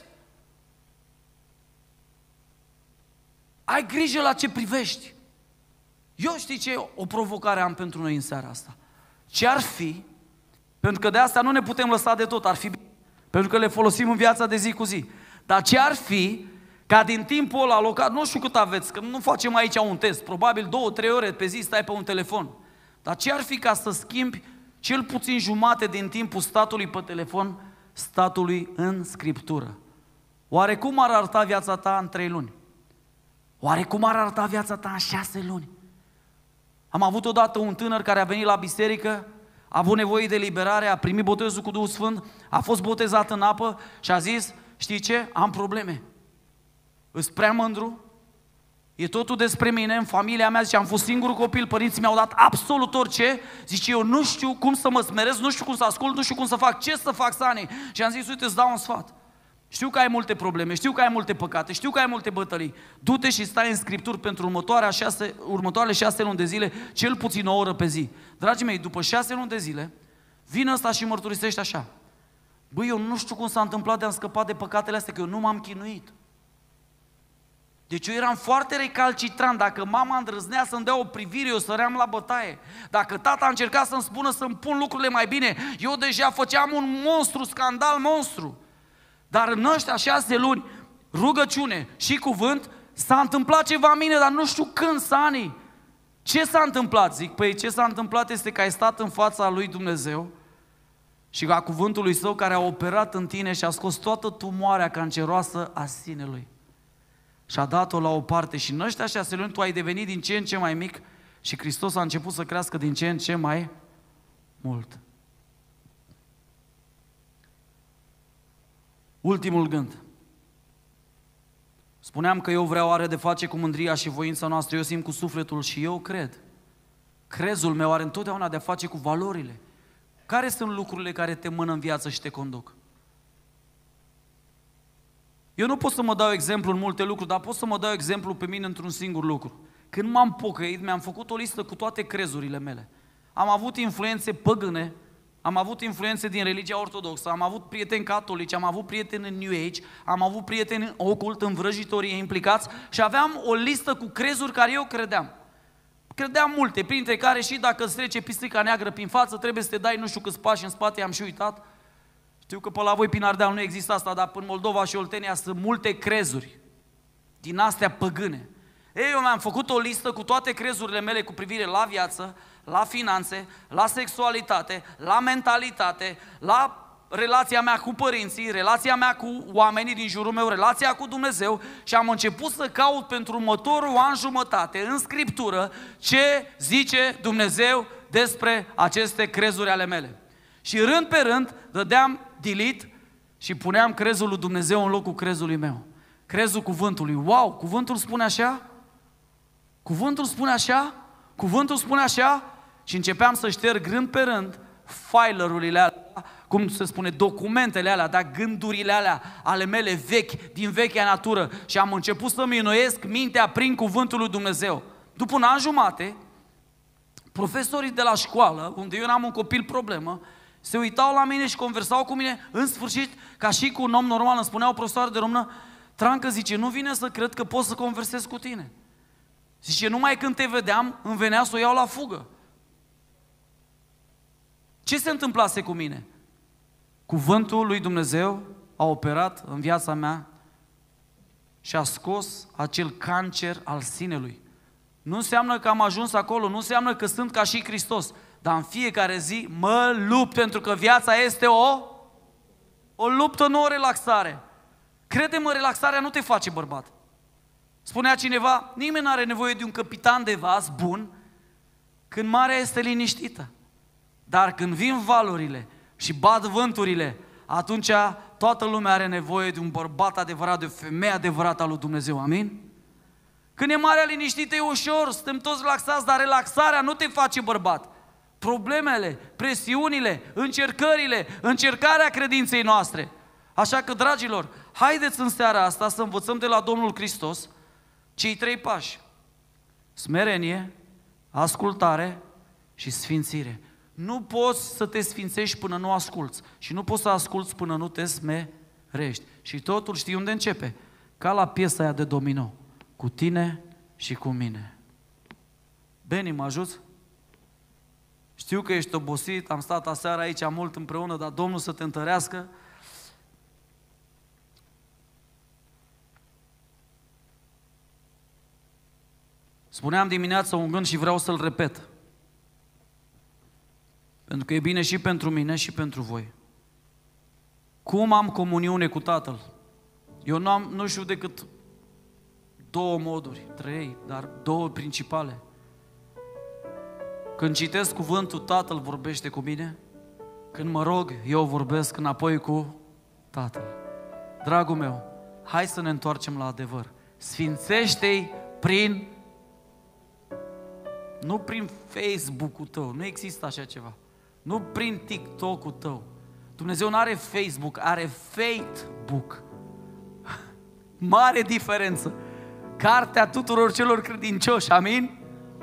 Ai grijă la ce privești. Eu știi ce o provocare am pentru noi în seara asta. Ce ar fi, pentru că de asta nu ne putem lăsa de tot, ar fi bine, pentru că le folosim în viața de zi cu zi. Dar ce ar fi ca din timpul ăla alocat, nu știu cât aveți, că nu facem aici un test, probabil două, trei ore pe zi stai pe un telefon. Dar ce ar fi ca să schimbi cel puțin jumate din timpul statului pe telefon, statului în Scriptură? Oare cum ar arăta viața ta în trei luni? Oare cum ar arăta viața ta în șase luni? Am avut odată un tânăr care a venit la biserică, a avut nevoie de liberare, a primit botezul cu Duhul Sfânt, a fost botezat în apă și a zis, știi ce? Am probleme. Îs prea mândru, e totul despre mine, în familia mea, zice, am fost singurul copil, părinții mi-au dat absolut orice, zice, eu nu știu cum să mă smeresc, nu știu cum să ascult, nu știu cum să fac, ce să fac, Sani? Și am zis, uite, îți dau un sfat. Știu că ai multe probleme, știu că ai multe păcate, știu că ai multe bătălii. Du-te și stai în Scripturi pentru următoarea șase, următoarele șase luni de zile, cel puțin o oră pe zi. Dragii mei, după șase luni de zile, vine ăsta și mărturisește așa. Băi, eu nu știu cum s-a întâmplat de am scăpat de păcatele astea, că eu nu m-am chinuit. Deci eu eram foarte recalcitrant. Dacă mama îndrăznea să-mi dea o privire, eu săream la bătaie. Dacă tata încerca să-mi spună să-mi pun lucrurile mai bine, eu deja făceam un monstru, scandal monstru. Dar în ăștia șase luni, rugăciune și cuvânt, s-a întâmplat ceva în mine, dar nu știu când, Sani. Ce s-a întâmplat? Zic, păi ce s-a întâmplat este că ai stat în fața lui Dumnezeu și ca cuvântul lui Său care a operat în tine și a scos toată tumoarea canceroasă a sinelui. Și a dat-o la o parte și în ăștia șase luni tu ai devenit din ce în ce mai mic și Hristos a început să crească din ce în ce mai mult. Ultimul gând. Spuneam că eu vreau are de face cu mândria și voința noastră, eu simt cu sufletul și eu cred. Crezul meu are întotdeauna de a face cu valorile. Care sunt lucrurile care te mână în viață și te conduc? Eu nu pot să mă dau exemplu în multe lucruri, dar pot să mă dau exemplu pe mine într-un singur lucru. Când m-am pocăit, mi-am făcut o listă cu toate crezurile mele. Am avut influențe păgâne, am avut influențe din religia ortodoxă, am avut prieteni catolici, am avut prieteni în New Age, am avut prieteni în ocult, în vrăjitorie implicați și aveam o listă cu crezuri care eu credeam. Credeam multe, printre care și dacă îți trece pisica neagră prin față, trebuie să te dai nu știu câți pași în spate, am și uitat. Știu că pe la voi prin Ardeal nu există asta, dar în Moldova și Oltenia sunt multe crezuri din astea păgâne. Ei, eu mi-am făcut o listă cu toate crezurile mele cu privire la viață, la finanțe, la sexualitate, la mentalitate, la relația mea cu părinții, relația mea cu oamenii din jurul meu, relația cu Dumnezeu și am început să caut pentru următorul an jumătate în Scriptură ce zice Dumnezeu despre aceste crezuri ale mele. Și rând pe rând dădeam delete și puneam crezul lui Dumnezeu în locul crezului meu. Crezul cuvântului. Wow, cuvântul spune așa? Cuvântul spune așa? Cuvântul spune așa? Și începeam să șterg rând pe rând filerurile alea, cum se spune, documentele alea, da, gândurile alea ale mele vechi, din vechea natură și am început să-mi înnoiesc mintea prin cuvântul lui Dumnezeu. După un an jumate, profesorii de la școală, unde eu n-am un copil problemă, se uitau la mine și conversau cu mine, în sfârșit, ca și cu un om normal, îmi spuneau profesoare de română, Trancă, zice, nu vine să cred că pot să conversez cu tine. Zice, numai când te vedeam, îmi venea să o iau la fugă. Ce se întâmplase cu mine? Cuvântul lui Dumnezeu a operat în viața mea și a scos acel cancer al sinelui. Nu înseamnă că am ajuns acolo, nu înseamnă că sunt ca și Hristos, dar în fiecare zi mă lupt pentru că viața este o, o luptă, nu o relaxare. Crede-mă, relaxarea nu te face bărbat. Spunea cineva, nimeni nu are nevoie de un capitan de vas bun când marea este liniștită. Dar când vin valurile și bat vânturile, atunci toată lumea are nevoie de un bărbat adevărat, de o femeie adevărată a lui Dumnezeu. Amin? Când e marea liniștită e ușor, suntem toți relaxați, dar relaxarea nu te face bărbat. Problemele, presiunile, încercările, încercarea credinței noastre. Așa că, dragilor, haideți în seara asta să învățăm de la Domnul Hristos cei trei pași. Smerenie, ascultare și sfințire. Nu poți să te sfințești până nu asculți și nu poți să asculți până nu te smerești. Și totul știi unde începe? Ca la piesa aia de domino. Cu tine și cu mine. Beni, mă ajuți? Știu că ești obosit, am stat aseară aici mult împreună, dar Domnul să te întărească. Spuneam dimineața un gând și vreau să-l repet. Pentru că e bine și pentru mine și pentru voi. Cum am comuniune cu Tatăl? Eu nu, am, nu știu decât două moduri, trei, dar două principale. Când citesc cuvântul, Tatăl vorbește cu mine. Când mă rog, eu vorbesc înapoi cu Tatăl. Dragul meu, hai să ne întoarcem la adevăr. Sfințește-i prin, nu prin Facebook-ul tău, nu există așa ceva. Nu prin TikTok-ul tău. Dumnezeu nu are Facebook, are Facebook. Mare diferență. Cartea tuturor celor credincioși, amin?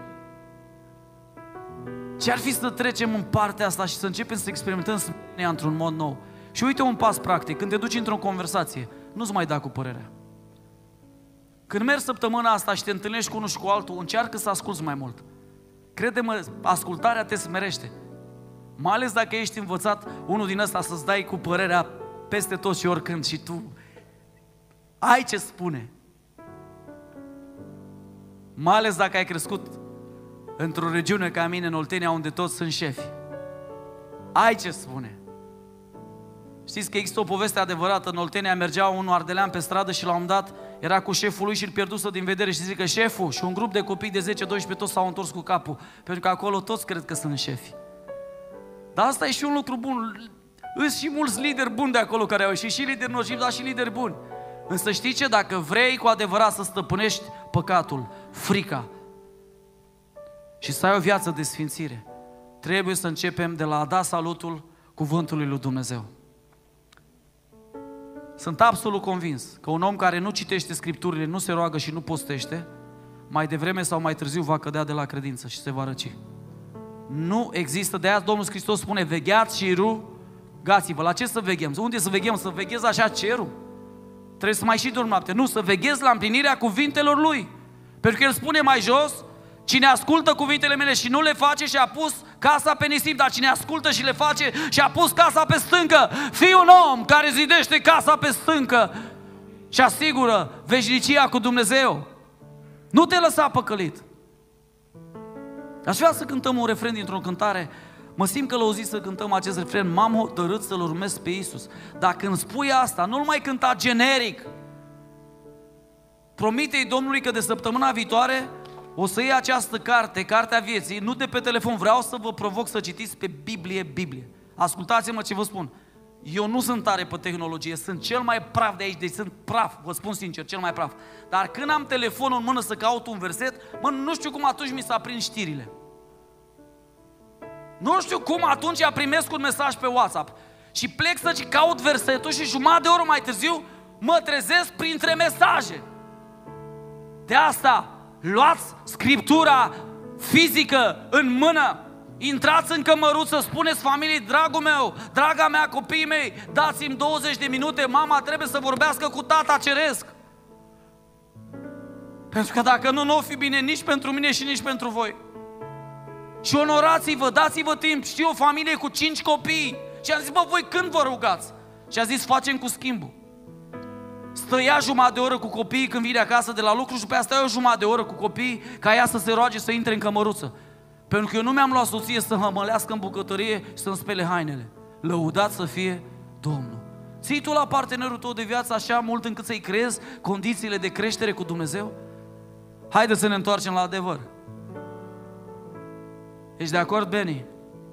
Ce-ar fi să trecem în partea asta și să începem să experimentăm smerenia într-un mod nou? Și uite un pas practic, când te duci într-o conversație, nu-ți mai da cu părerea. Când mergi săptămâna asta și te întâlnești cu unul și cu altul, încearcă să asculți mai mult. Crede-mă, ascultarea te smerește. Mai ales dacă ești învățat unul din ăsta să-ți dai cu părerea peste tot și oricând și tu ai ce spune. Mai ales dacă ai crescut într-o regiune ca mine, în Oltenia, unde toți sunt șefi. Ai ce spune. Știți că există o poveste adevărată. În Oltenia mergea un ardelean pe stradă și la un moment dat era cu șeful lui și îl pierdusă din vedere și zice că șeful și un grup de copii de zece doisprezece toți s-au întors cu capul, pentru că acolo toți cred că sunt șefi. Dar asta e și un lucru bun. Îs și mulți lideri buni de acolo care au ieșit, și lideri nocivi, dar și lideri buni. Însă știi ce? Dacă vrei cu adevărat să stăpânești păcatul, frica și să ai o viață de sfințire, trebuie să începem de la a da salutul cuvântului lui Dumnezeu. Sunt absolut convins că un om care nu citește Scripturile, nu se roagă și nu postește, mai devreme sau mai târziu va cădea de la credință și se va răci. Nu există, de aia Domnul Hristos spune, vegheați și rugați-vă. La ce să veghem? Unde să veghem? Să veghezi așa cerul? Trebuie să mai și dormi noapte. Nu, să veghezi la împlinirea cuvintelor Lui. Pentru că El spune mai jos, cine ascultă cuvintele mele și nu le face și a pus casa pe nisip, dar cine ascultă și le face și a pus casa pe stâncă, fii un om care zidește casa pe stâncă și asigură veșnicia cu Dumnezeu. Nu te lăsa păcălit. Aș vrea să cântăm un refren dintr-o cântare. Mă simt călăuzit să cântăm acest refren. M-am hotărât să-L urmez pe Iisus. Dacă îmi spui asta, nu-L mai cânta generic. Promite-i Domnului că de săptămâna viitoare o să iei această carte, Cartea Vieții, nu de pe telefon. Vreau să vă provoc să citiți pe Biblie, Biblie. Ascultați-mă ce vă spun. Eu nu sunt tare pe tehnologie, sunt cel mai praf de aici, deci sunt praf, vă spun sincer, cel mai praf. Dar când am telefonul în mână să caut un verset, mă, nu știu cum atunci mi s-a prins știrile. Nu știu cum atunci primesc un mesaj pe WhatsApp și plec să caut versetul și jumătate de oră mai târziu mă trezesc printre mesaje. De asta, luați Scriptura fizică în mână, intrați în cămăruță, spuneți familiei, dragul meu, draga mea, copiii mei, dați-mi douăzeci de minute, mama trebuie să vorbească cu tata ceresc. Pentru că dacă nu, nu o fi bine nici pentru mine și nici pentru voi. Și onorați-vă, dați-vă timp. Știu o familie cu cinci copii și am zis, bă, voi când vă rugați? Și a zis, facem cu schimbul. Stăia jumătate de oră cu copiii când vine acasă de la lucru și după aia stai o jumătate de oră cu copiii ca ea să se roage să intre în cămăruță. Pentru că eu nu mi-am luat soție să hămălească în bucătărie și să-mi spele hainele. Lăudat să fie Domnul. Ții tu la partenerul tău de viață așa mult încât să-i creezi condițiile de creștere cu Dumnezeu? Haideți să ne întoarcem la adevăr. Ești de acord, Beni?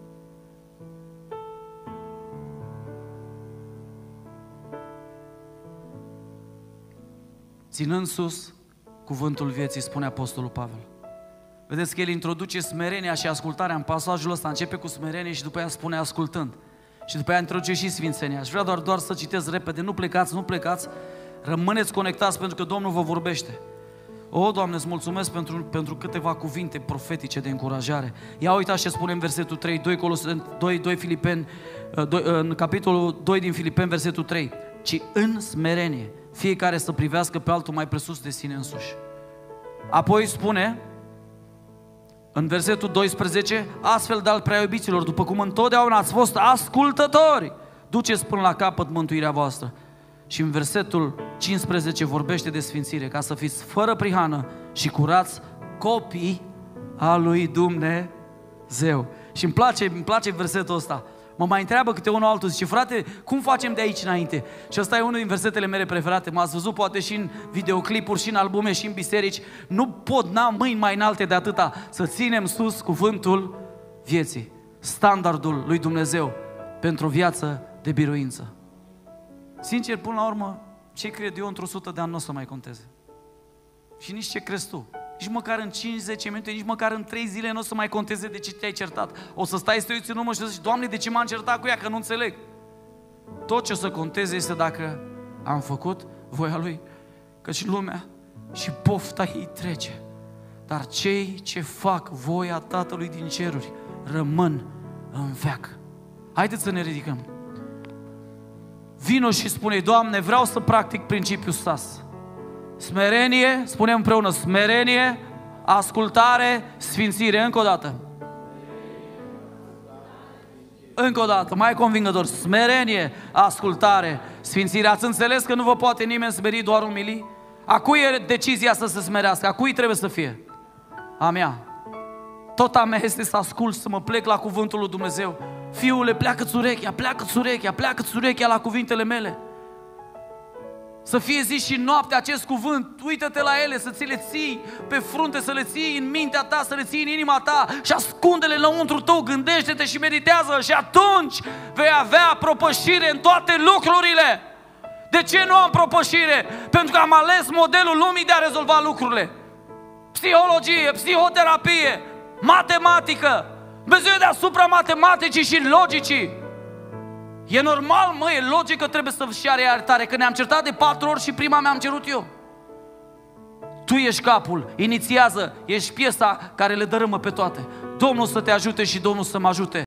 Ținând sus cuvântul vieții, spune Apostolul Pavel. Vedeți că el introduce smerenia și ascultarea în pasajul ăsta, începe cu smerenie și după aia spune ascultând. Și după aia introduce și sfințenia. Aș vrea doar, doar să citesc repede, nu plecați, nu plecați, rămâneți conectați pentru că Domnul vă vorbește. O, Doamne, îți mulțumesc pentru, pentru câteva cuvinte profetice de încurajare. Ia uitați ce spune în versetul trei, doi, doi, doi Filipeni, doi, în capitolul doi din Filipeni, versetul trei. Ci în smerenie, fiecare să privească pe altul mai presus de sine însuși. Apoi spune, în versetul doisprezece, astfel de al prea iubiților, după cum întotdeauna ați fost ascultători, duceți până la capăt mântuirea voastră. Și în versetul cincisprezece vorbește de sfințire, ca să fiți fără prihană și curați copii al lui Dumnezeu. Și îmi place, îmi place versetul ăsta. Mă mai întreabă câte unul altul, zice, frate, cum facem de aici înainte? Și ăsta e unul din versetele mele preferate, m-ați văzut poate și în videoclipuri, și în albume, și în biserici. Nu pot, n-am mâini mai înalte de atâta, să ținem sus cuvântul vieții, standardul lui Dumnezeu pentru o viață de biruință. Sincer, până la urmă, ce cred eu într-o sută de ani nu o să mai conteze. Și nici ce crezi tu. Nici măcar în cinci zece minute, nici măcar în trei zile nu o să mai conteze de ce te-ai certat. O să stai să te uiți în urmă și să zici, Doamne, de ce m-am certat cu ea, că nu înțeleg. Tot ce o să conteze este dacă am făcut voia Lui, căci lumea și pofta ei trece. Dar cei ce fac voia Tatălui din ceruri rămân în veac. Haideți să ne ridicăm. Vino și spune, Doamne, vreau să practic principiul S A S. Smerenie, spunem împreună, smerenie, ascultare, sfințire. Încă o dată. Încă o dată, mai convingător. Smerenie, ascultare, sfințire. Ați înțeles că nu vă poate nimeni smeri, doar umili? A cui e decizia să se smerească? A cui trebuie să fie? A mea. Tot a mea este să ascult, să mă plec la cuvântul lui Dumnezeu. Fiule, pleacă-ți urechea, pleacă-ți urechea, pleacă-ți urechea la cuvintele mele. Să fie zi și noapte acest cuvânt, uită-te la ele, să ți le ții pe frunte, să le ții în mintea ta, să le ții în inima ta și ascunde-le lăuntru tău, gândește-te și meditează și atunci vei avea propășire în toate lucrurile. De ce nu am propășire? Pentru că am ales modelul lumii de a rezolva lucrurile. Psihologie, psihoterapie, matematică. Dumnezeu e deasupra matematicii și logicii. E normal, mă, e logică, trebuie să-și ia iertare. Că ne-am certat de patru ori și prima mi-am cerut eu. Tu ești capul, inițiază, ești piesa care le dărâmă pe toate. Domnul să te ajute și Domnul să mă ajute.